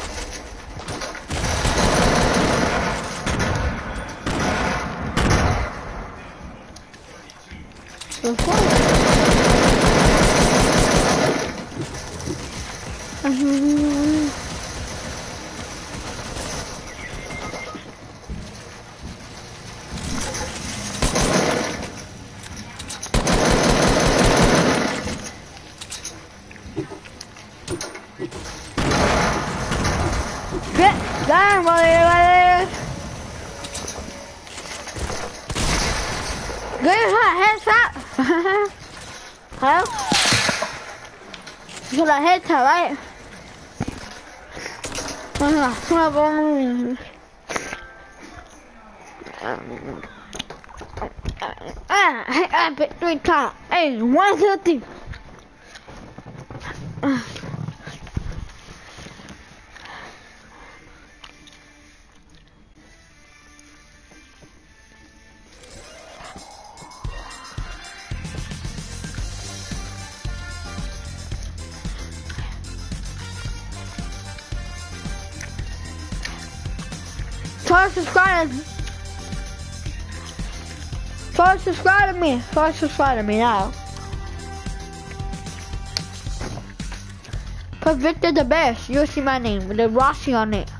Get down, mother! Get her headshot! Huh? You got a headshot, right? Ah, I bet three times. Hey, one thirty. Try to subscribe. Try to subscribe to me. Try to subscribe to me now. Put Victor the best. You'll see my name with the Rossi on it.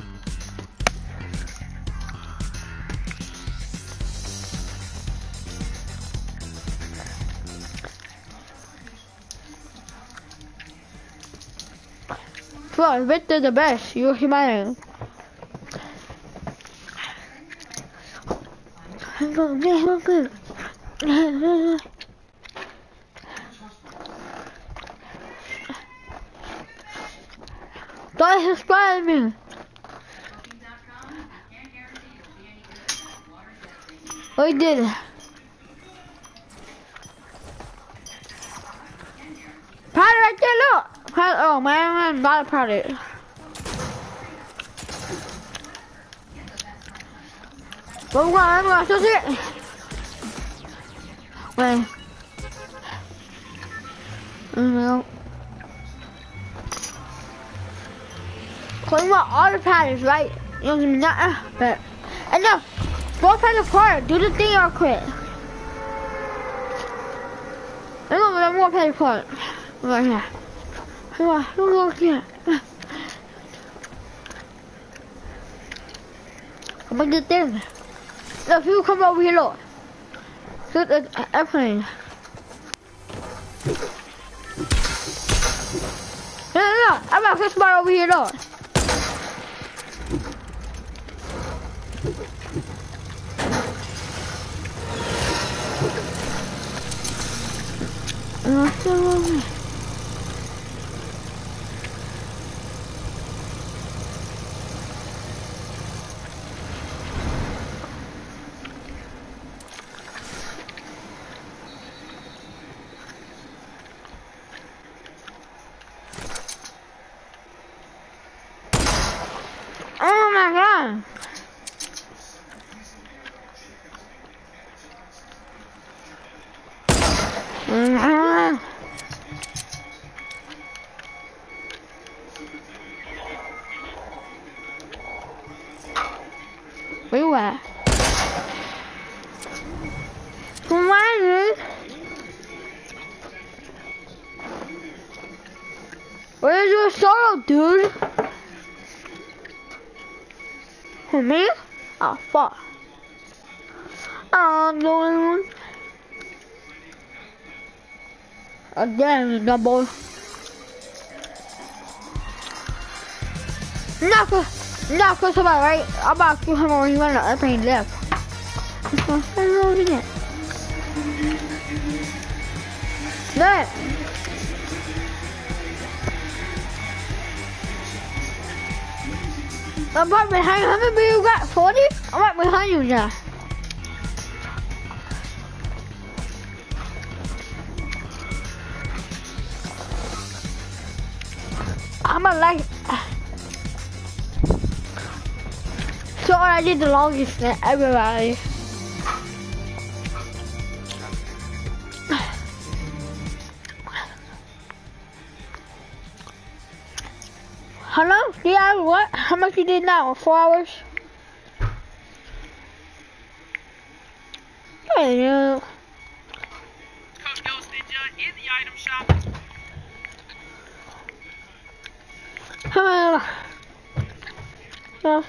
Put Victor the best. You'll see my name. Don't subscribe to me. Oh, he did it. Powder right there, look. Powder, oh man, man, got a powder. Go on, go on, that's it. Wait. No. Clean out all the patties, right? You don't give me nothing, but enough. Both patties apart. Do the thing or quit. I'm gonna more patties apart. Right here. Come on, don't go here. I'm gonna get there. Look, people come over here, look. Look, the airplane. No, no, no. I'm about to fish bar over here, look. No, still over here. Oh my god! Mm-hmm. Where you at? Come on, dude. Where's your solo, dude? For me? Oh, fuck. I'm going. Again, double. Not for, not for somebody, right? I'm about to kill him when he went on the airplane left. What's wrong with it? Look. I'm right behind you. How many you got? forty? I'm right behind you now. I'm a like. So I did the longest net, everybody. How long? Three hours? What? How much you did now? Four hours? I don't know. Coach Ghost Ninja in the item shop. Uh, uh,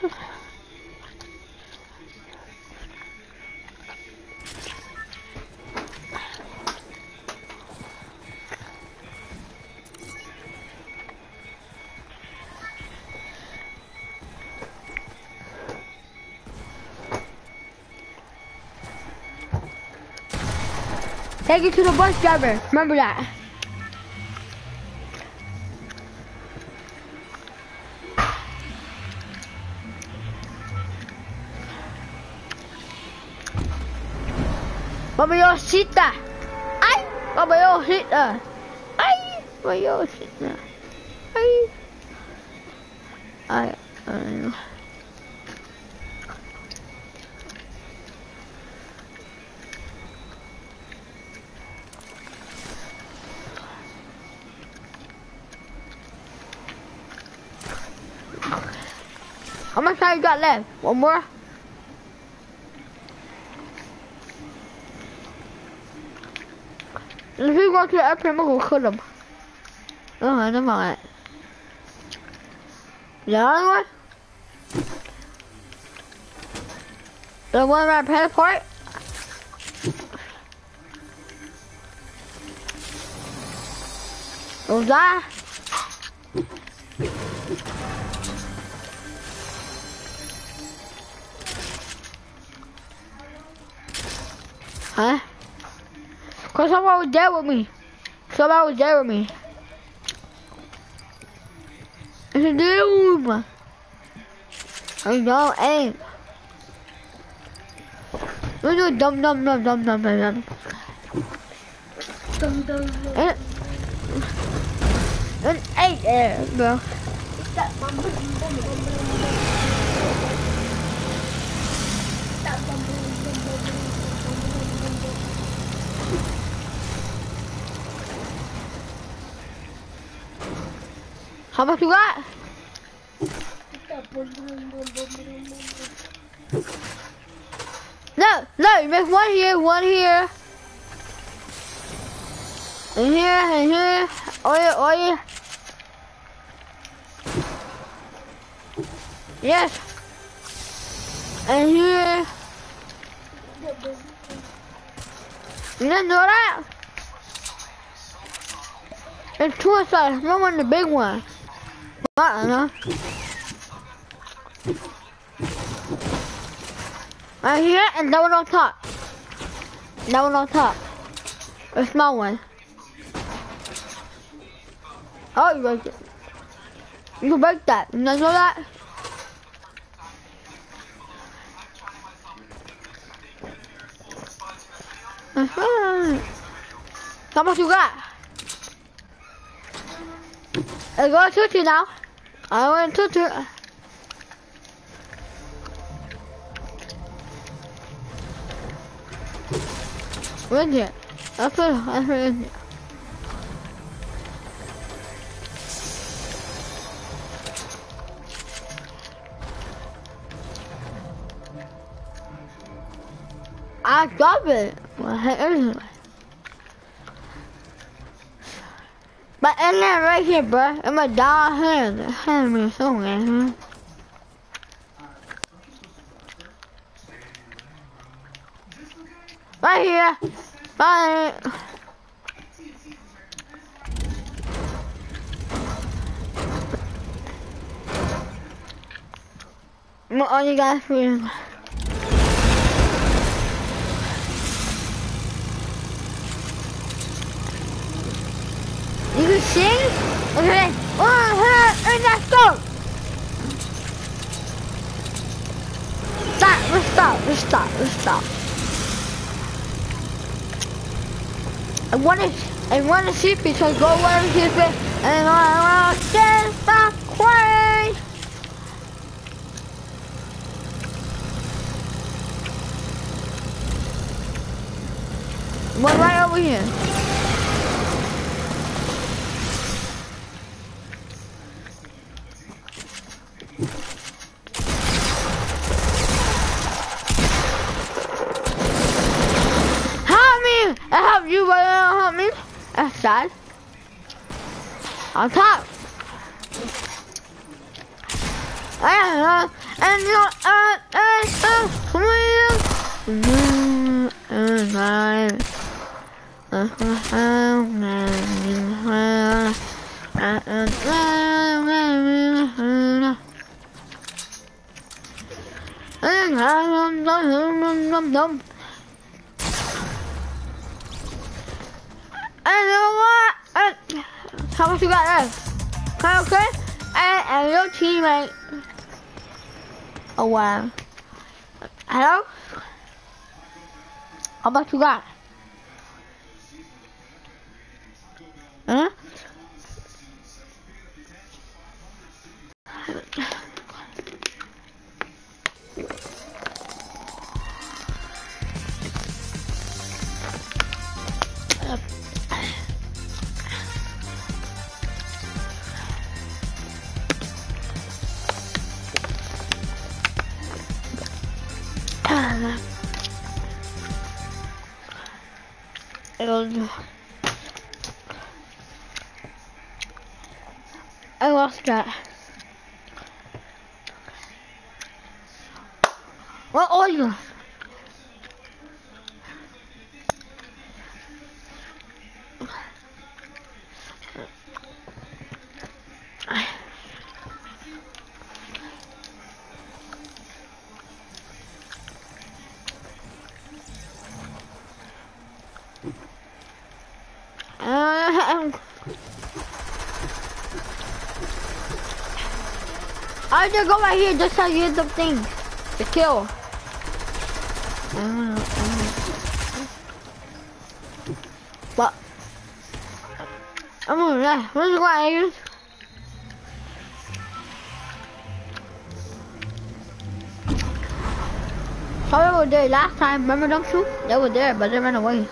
Take it to the bus driver. Remember that. Mamacita. Ay, mamacita. Ay, mamacita. Ay. Ay, ay. How much time you got left? One more? If we go to the airplane, I'm gonna kill them. Oh, never mind. The other one? The one around Teleport? Was that? Huh? Cause somebody was there with me. Somebody was there with me. It's a doom. I don't aim. We do dum dum dum dum dum dum dum. Dum dum dum. And, and eight there, bro. It's that bum bum bum bum bum bum. That bum bum bum bum bum bum bum. How much you got? That bum bum bum bum bum bum. No, no, you make one here, one here. And here, and here. Oil, oil. Yes. And here. You didn't know that? There's two inside. No one, the big one. I don't know. Right here, and that one on top. That one on top. A small one. Oh, you break it. You can break that. You know that? Uh-huh. How much you got? I got a tutu now. I want a tutu. Where's it? That's what I heard. I got it. Anyway. But in there right here, bro. In my dog hand. Hand me somewhere, huh? Right here. Bye. What all you guys for? You can sing? Okay. One, two, and let's go. Stop, let's stop, let's stop, let's stop. I want to, I want to see because go where it is, and I want to get the queen. One right over here. I help you, but you don't help me. That's sad. On top. Uh, and you uh, uh, uh, come on. And I. And you know what? And how much you got left? Okay? And, and your teammate. Oh wow. Hello? How much you got? Huh? It'll I lost that. What are you? Uh, I just go right here just so you get the thing to kill. Uh, uh, but I'm gonna die. Where's the guy? So they were there last time. Remember them two? They were there, but they ran away.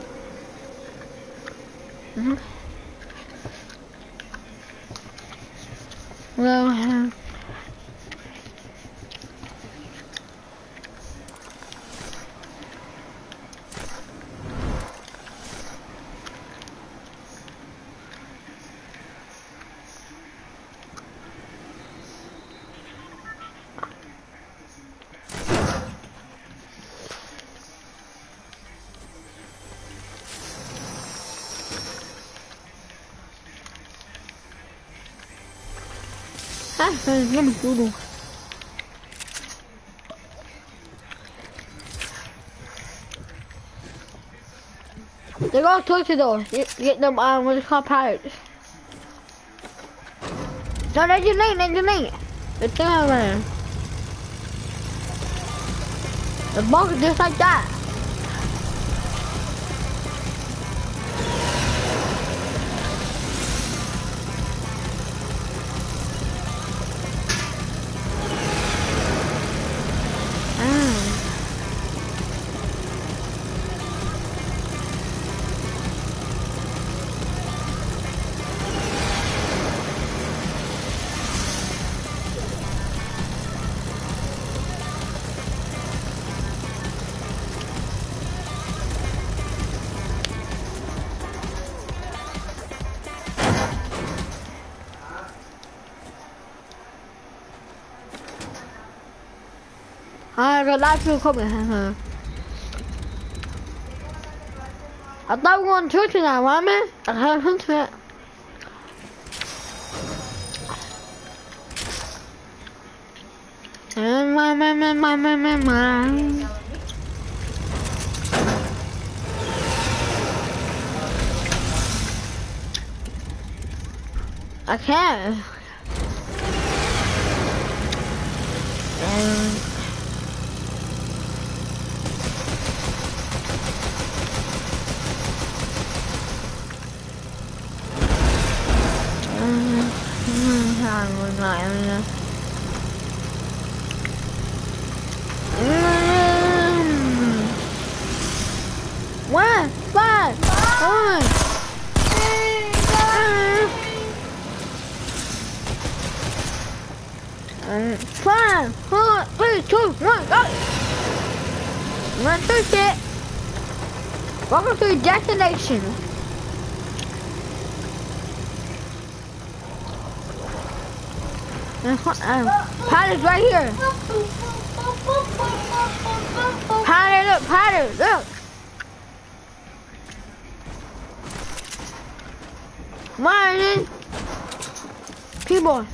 Mm-hmm. Well, uh, let me do this. They go towards the door. Get, get them, um, what is called pirates. No, they just ain't, they just ain't. The thing over there. The box is just like that. I got lots of people coming. I thought we were going to church now, right, man? I haven't to it. My, my, my, my, my, my, my. I can't. Um, One, five, one. Five, four, three, two, one, go! Run through shit. Welcome to your destination. Pilot's right here. Pilot, look, pilot, look. Morning. People.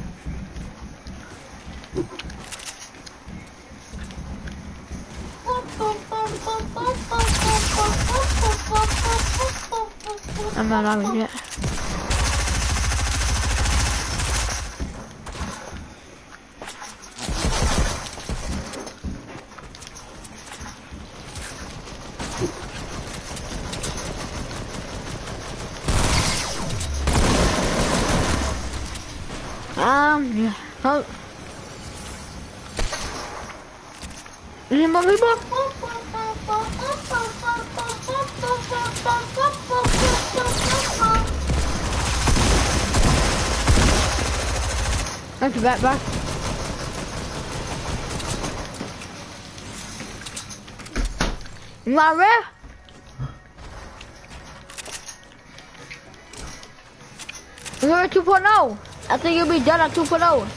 I'm not on yet. Um, yeah. Oh. Any more people? That's a back back. You want red? We're two point oh. I think you'll be done at two point oh.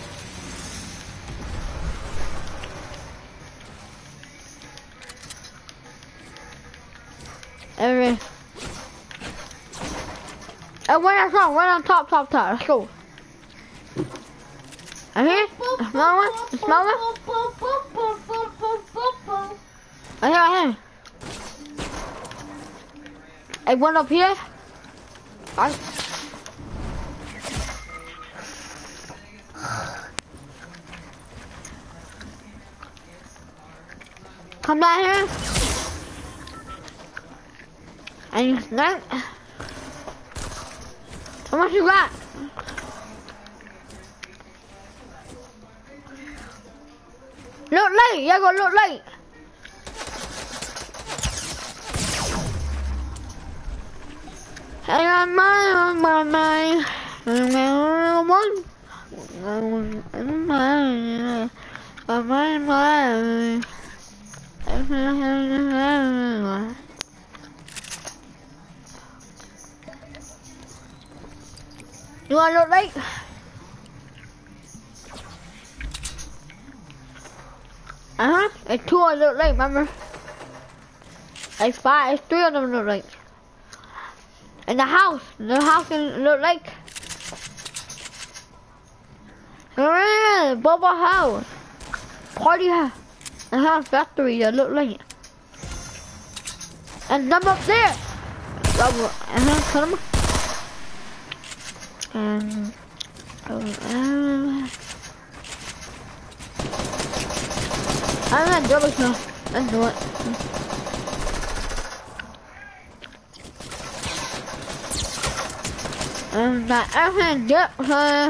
Anyway. And when I saw, when on top, top, top, let's go. And here, a small one, a small one. I hear, I hear. And one up here. I Come down here. And you snap. How much you got? Look late, you go look late. Hang on, my, on my mind. One. My mind, my. You wanna look late? Uh-huh. It's two on look late, remember? It's five, it's three of them look late. In the house, the house in look lake. Hooray, Bubble House. Party house. The house factory that look late. And them up there. Bubble, uh-huh, come. And oh, uh, I'm not double kill. Let's do it. I'm not everything get uh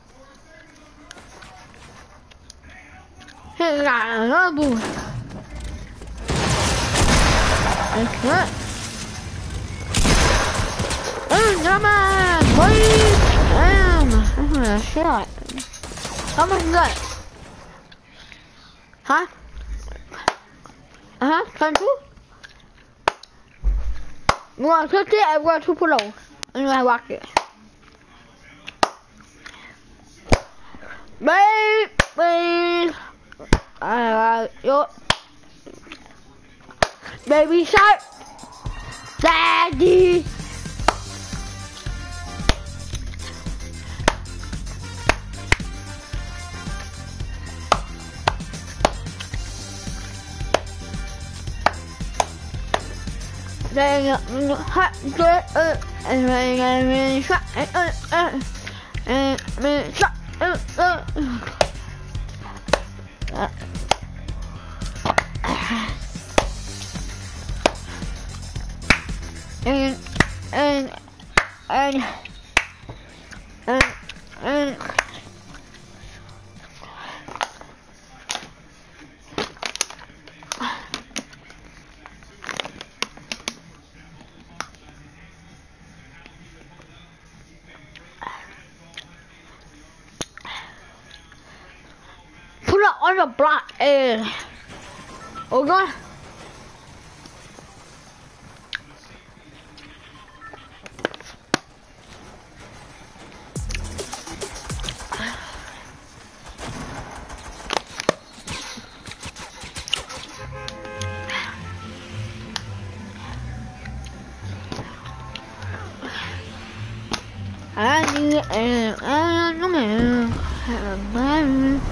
He got another boost. That's it. Oh, come on, please. Damn, that's what I shot. How much is that? Huh? Uh-huh, twenty-two? You want to touch it? I want to pull out. And I walk it. Baby! Uh, yo. Baby shark! Daddy! Đây là hot girl, uh, and I got me shot, uh, uh, and me shot, uh, uh. And and and and and. On the block and oh god. I need and I don't know.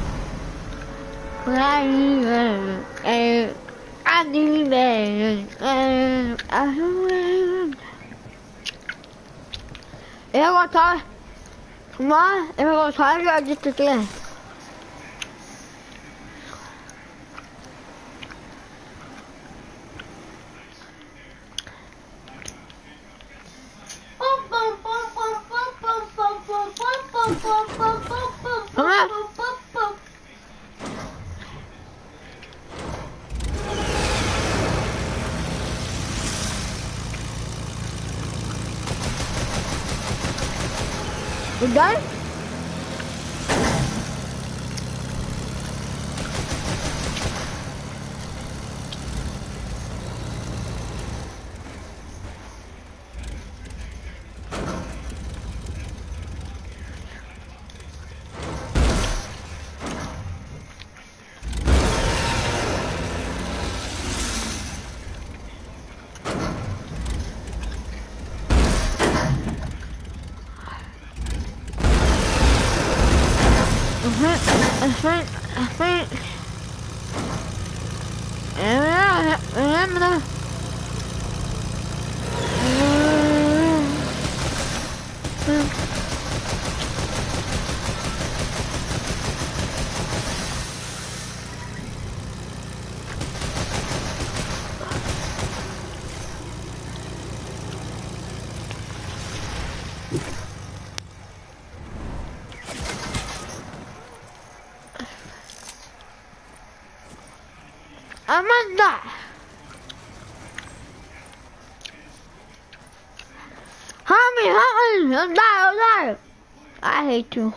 I need I need I If I go try, come on, if I go try, I just again. Come on. You done? I'm not that. Help me, help me! I'm die, I'm die! I hate you.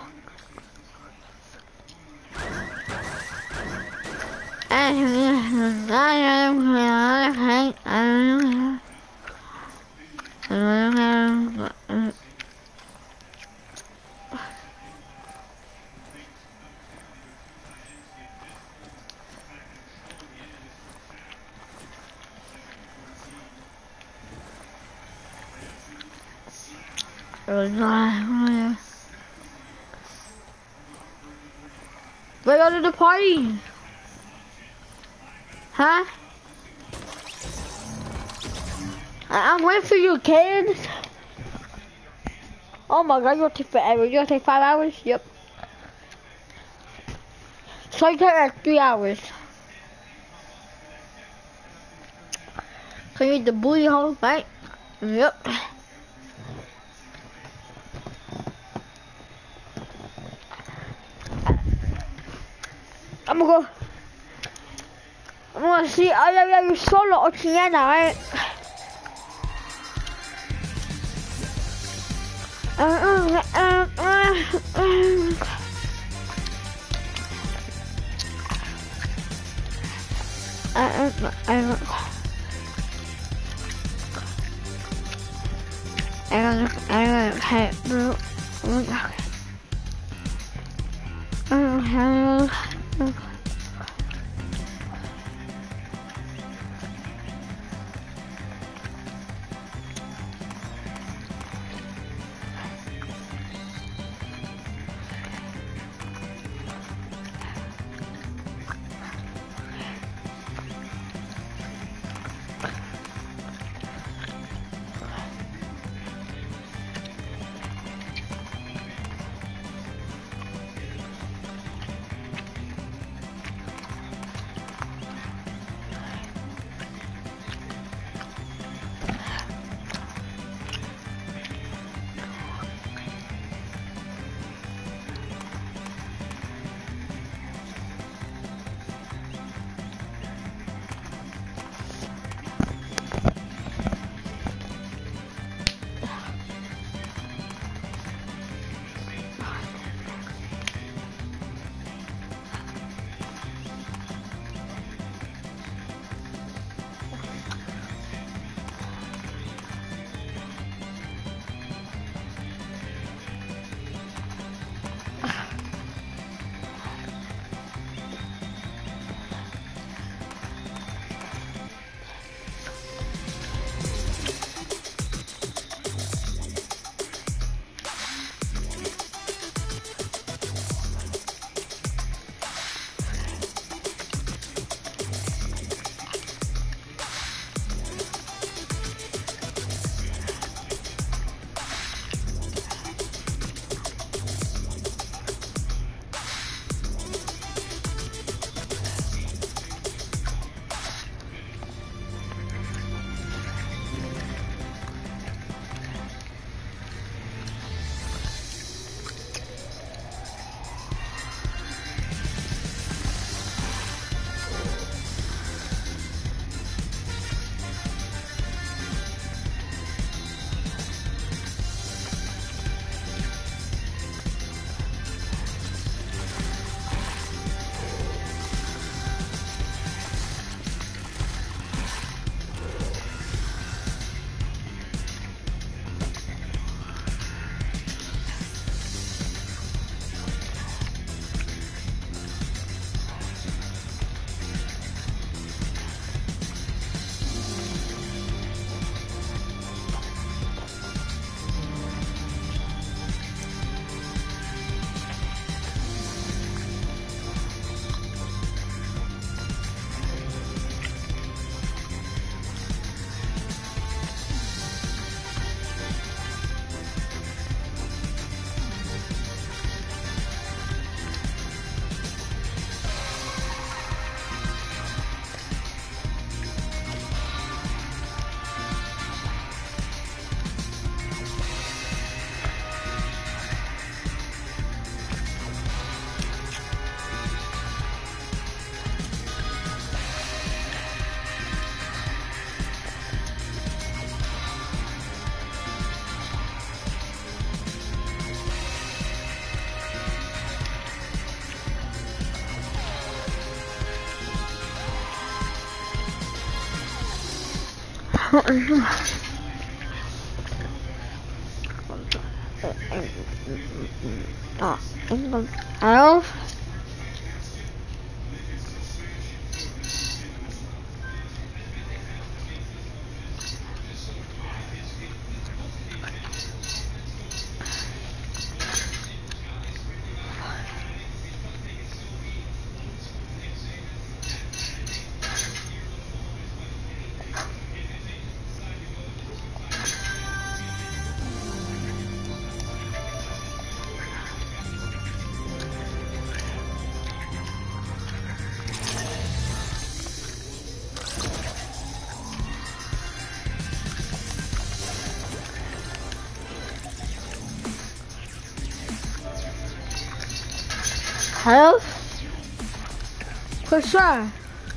We're going to the party. Huh? I'm waiting for you, kids. Oh my god, you'll take forever. You'll take five hours? Yep. So you take like three hours. So you need the booty hole, right? Yep. I'm gonna go. I'm gonna see. Oh yeah, yeah, you solo or Sienna, right? Uh, uh, uh, uh, uh. I don't, I don't, I don't, I don't have, bro. I don't have. Oh, England. Elf. Health? For sure.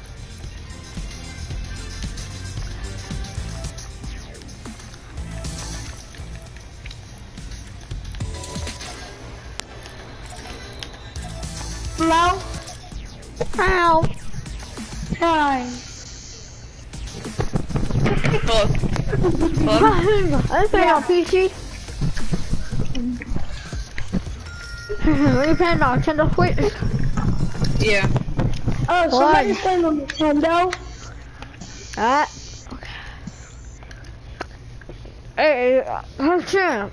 Hello? Ow. Hi. Close. Close. I'm playing on P C. What are you playing on? Nintendo Switch? Yeah. Oh, somebody's playing on Nintendo? Alright. Hey, I'm champ.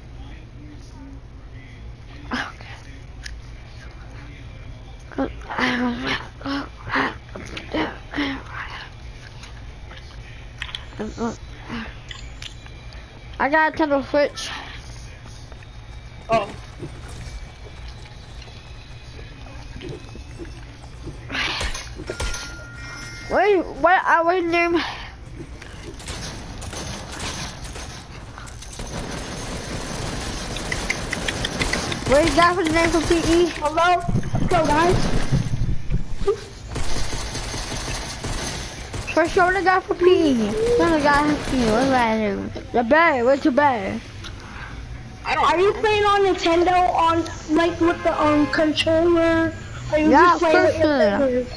I got a Nintendo Switch. Oh. Wait, what? I was name. What is that for the name for P E? Hello? Let's go, guys. For sure, the guy for P E. What's the guy for P E? What's that name? The bear. What's the bear? I don't Are you know. playing on Nintendo on, like, with the um controller? Or you Yeah, just playing with your controller. fingers?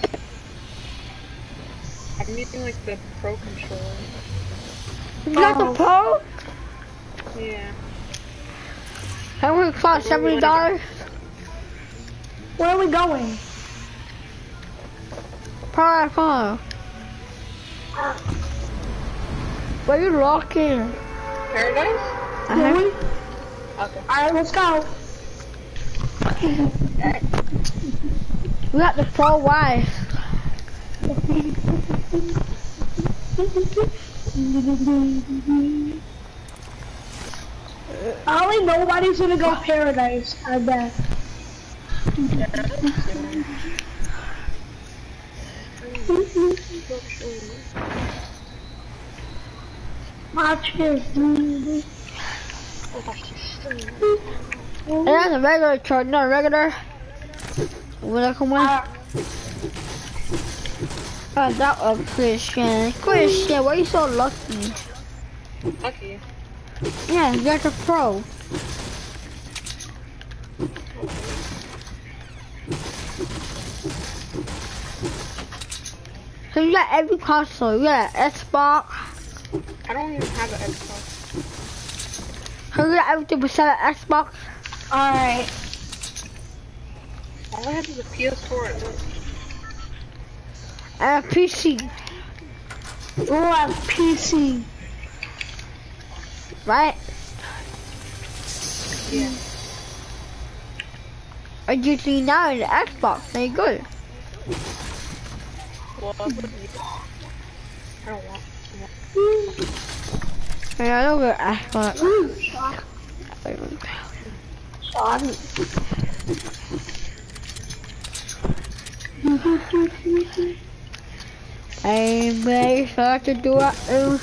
I'm using like the Pro controller. You got Oh. the Pro? Yeah. How much it cost? seventy dollars? Where are we going? Pro iPhone. Where you locking? Paradise? Uh-huh. Really? Okay. Alright, let's go. We got the Pro Y. Probably nobody's gonna go Paradise, I bet. Watch this. And that's a regular chart, not a regular. What come on? Uh, Oh, that was Christian. Christian, why are you so lucky? Lucky. Yeah, you got the Pro. So you got every console. You got an Xbox. I don't even have an Xbox. So you got everything besides an Xbox. Alright. All I have is a P S four at work. And a P C. We'll have P C. Right? Yeah. And you see now in the Xbox, they good. Well, I wouldn't need it. I don't want it. And I don't get Xbox. Ooh, shot. Sorry. I may start to do it. Um,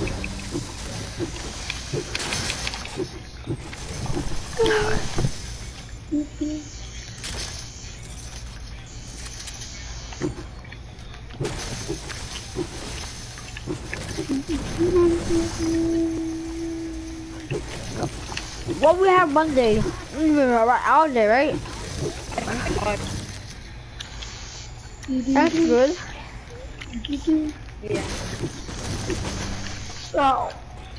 what we have Monday? Mm, right out there, right? That's good. Yeah. So,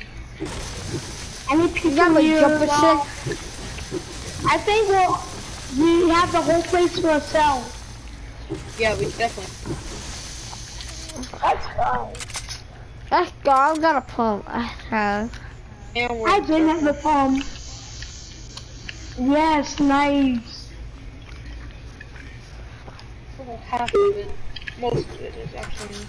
any people got my here, jumper well, set? I think we'll, we have the whole place to ourselves. Yeah, we definitely. That's fine. Let's go. I've got a plum. I have. And we're I've been at the farm. Yes, nice. well, half of it. Most of it is actually.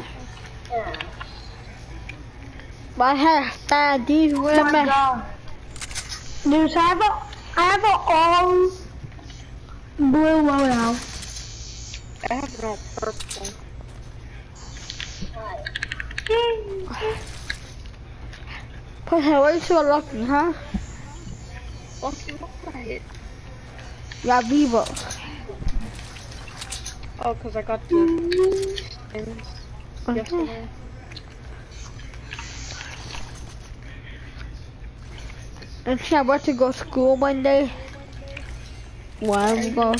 But I had a sad these Oh women. my god. Dude, so I have a, I have a all blue loadout. I have it all purple. Put her way too lucky, huh? What's the right? Yeah, Vivo. Oh, because I got the skins yesterday. And she about to go to school one day. Where we go?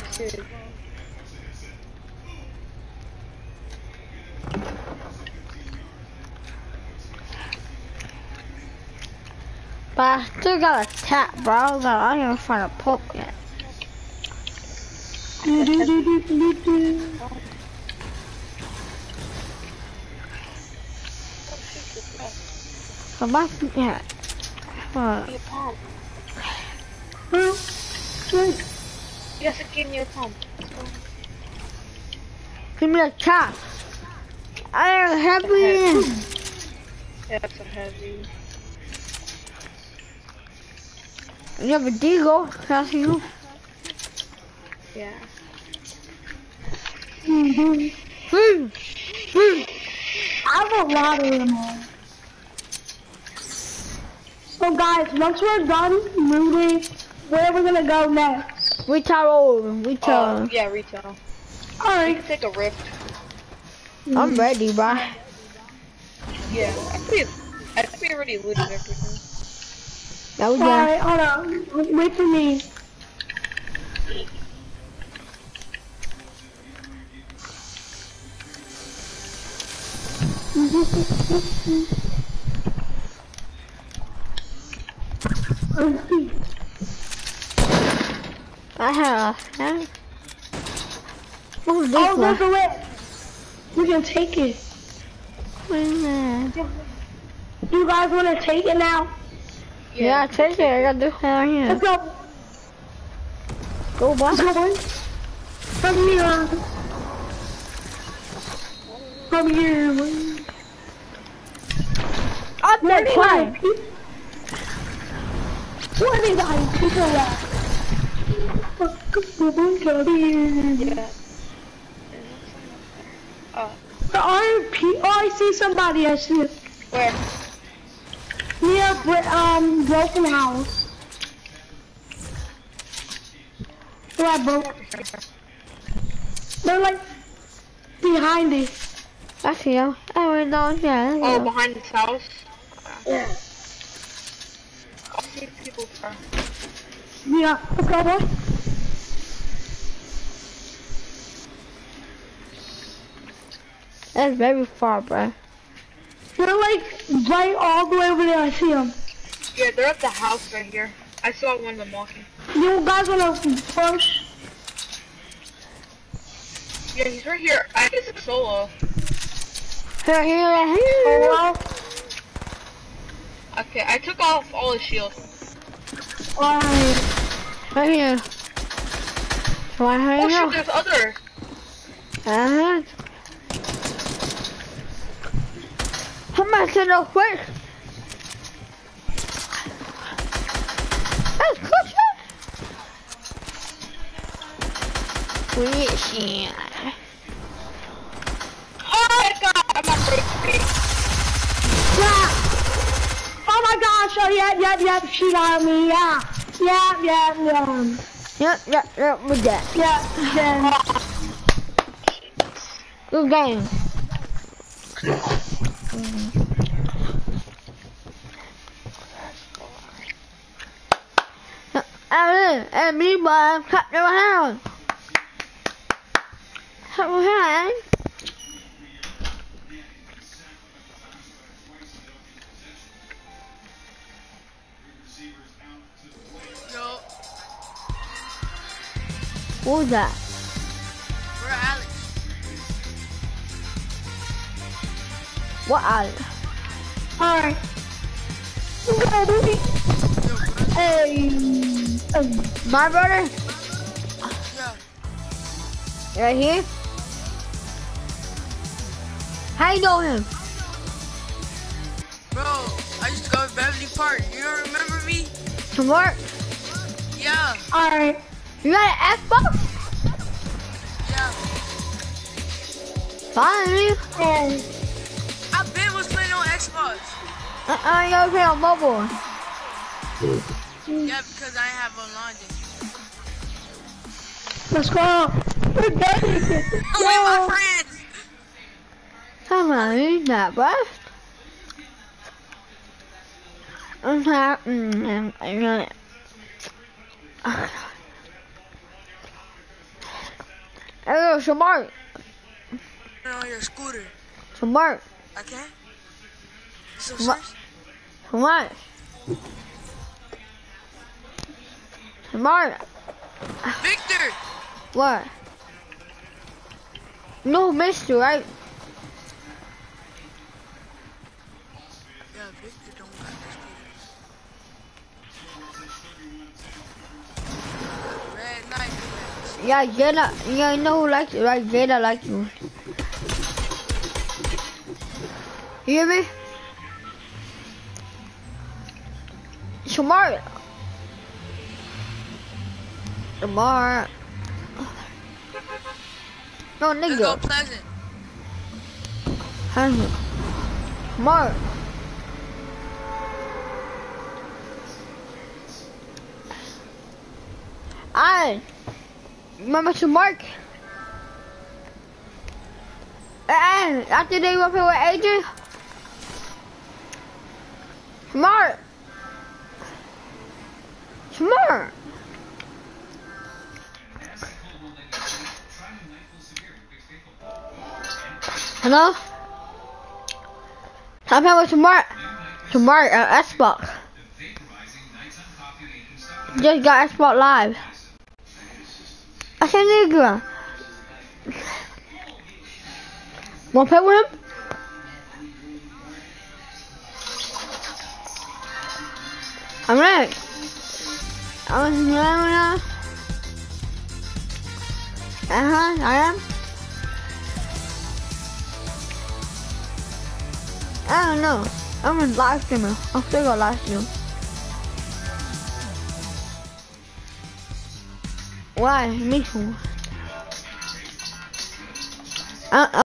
But I still got a tap, bro. I ain't gonna find a poke yet. Do, do, do, do, do, do. So my yeah. Uh, Well, good. Yes, give me a pump. give me a tap. I am happy. That's a heavy. You have a deagle. Can I see you? Yeah. Mhm. Hmm. Hmm. I have a lot of them all. So guys, once we're done moving, where are we gonna go next? We tell we Oh, tell. yeah, retail. We Alright. can take a rift. I'm ready, bro. Yeah, I think I think we already looted everything. Now we Alright, got. hold on. Wait for me. I have. Huh? What's this Oh, one? there's a lift. We can take it. Where's that? You guys wanna take it now? Yeah, take it. I got this down here. Let's go. Go, boy. Let's go, boys. Come here. Come here. Up Where the did plane. I peep? Where did I peep at? Come here. Yeah. Uh, The R P. Oh, I see somebody. I see it. where? Near Br- um broken house. Yeah, broke. They're like behind it. I see him. I went down here. Oh, behind this house. Yeah. I'll see if people are. Yeah. Let's go, boy. That's very far, bro. They're like right all the way over there. I see them. Yeah, they're at the house right here. I saw one of them walking. You guys wanna push? Yeah, he's right here. I think it's a solo. Here, here, here. Hello? Okay, I took off all his shield. Alright. Right here. So I Oh hang shit, out. there's other. Uh-huh. Come on, sit up quick. Oh, push it. Push it. Oh my god, I'm on break three. Yeah. Oh my gosh. Oh yeah, yeah, yeah. She got me. Yeah. Yeah, yeah, yeah. Yep, yep, yep, with that. Yeah, yeah. Good game. And, and me, boy, cut your hand. Cut your hand. Who's that? Where Alex? What Alex? Alright. Hey. Um, My brother? Yeah. Right here? How you know him? Bro, I used to go to Beverly Park. You don't remember me? To work? Yeah. Alright. You got an Xbox? Yeah. Finally. And I been was playing on Xbox. I, I gotta play on mobile. Yeah, because I have online. let's go. We're done. I'm with my friends. Come on, use that, bro. I'm not. Mm, I got it. Hey, Shamar. On your scooter. Shamar. I can't? So What? serious? Shamar. Shamar. Victor! What? No, mister, right? Yeah, Victor don't got this video. Red Knight, man. Yeah, Jada. Yeah, I know who likes it, right? Jada likes you. You hear me? Shamar. Shamar. No, Let's go nigga. Pleasant. Handsome. Shamar. I remember Shamar. And after they were with Adrian. Shamar. Shamar. Hello? I'm playing with Shamar. Shamar at Xbox. Just got Xbox Live. I said nigga. Wanna play with him? I'm ready. I'm ready. Uh-huh, I am. I don't know. I'm a live streamer. I'll still go live stream. Why? Me too. Uh,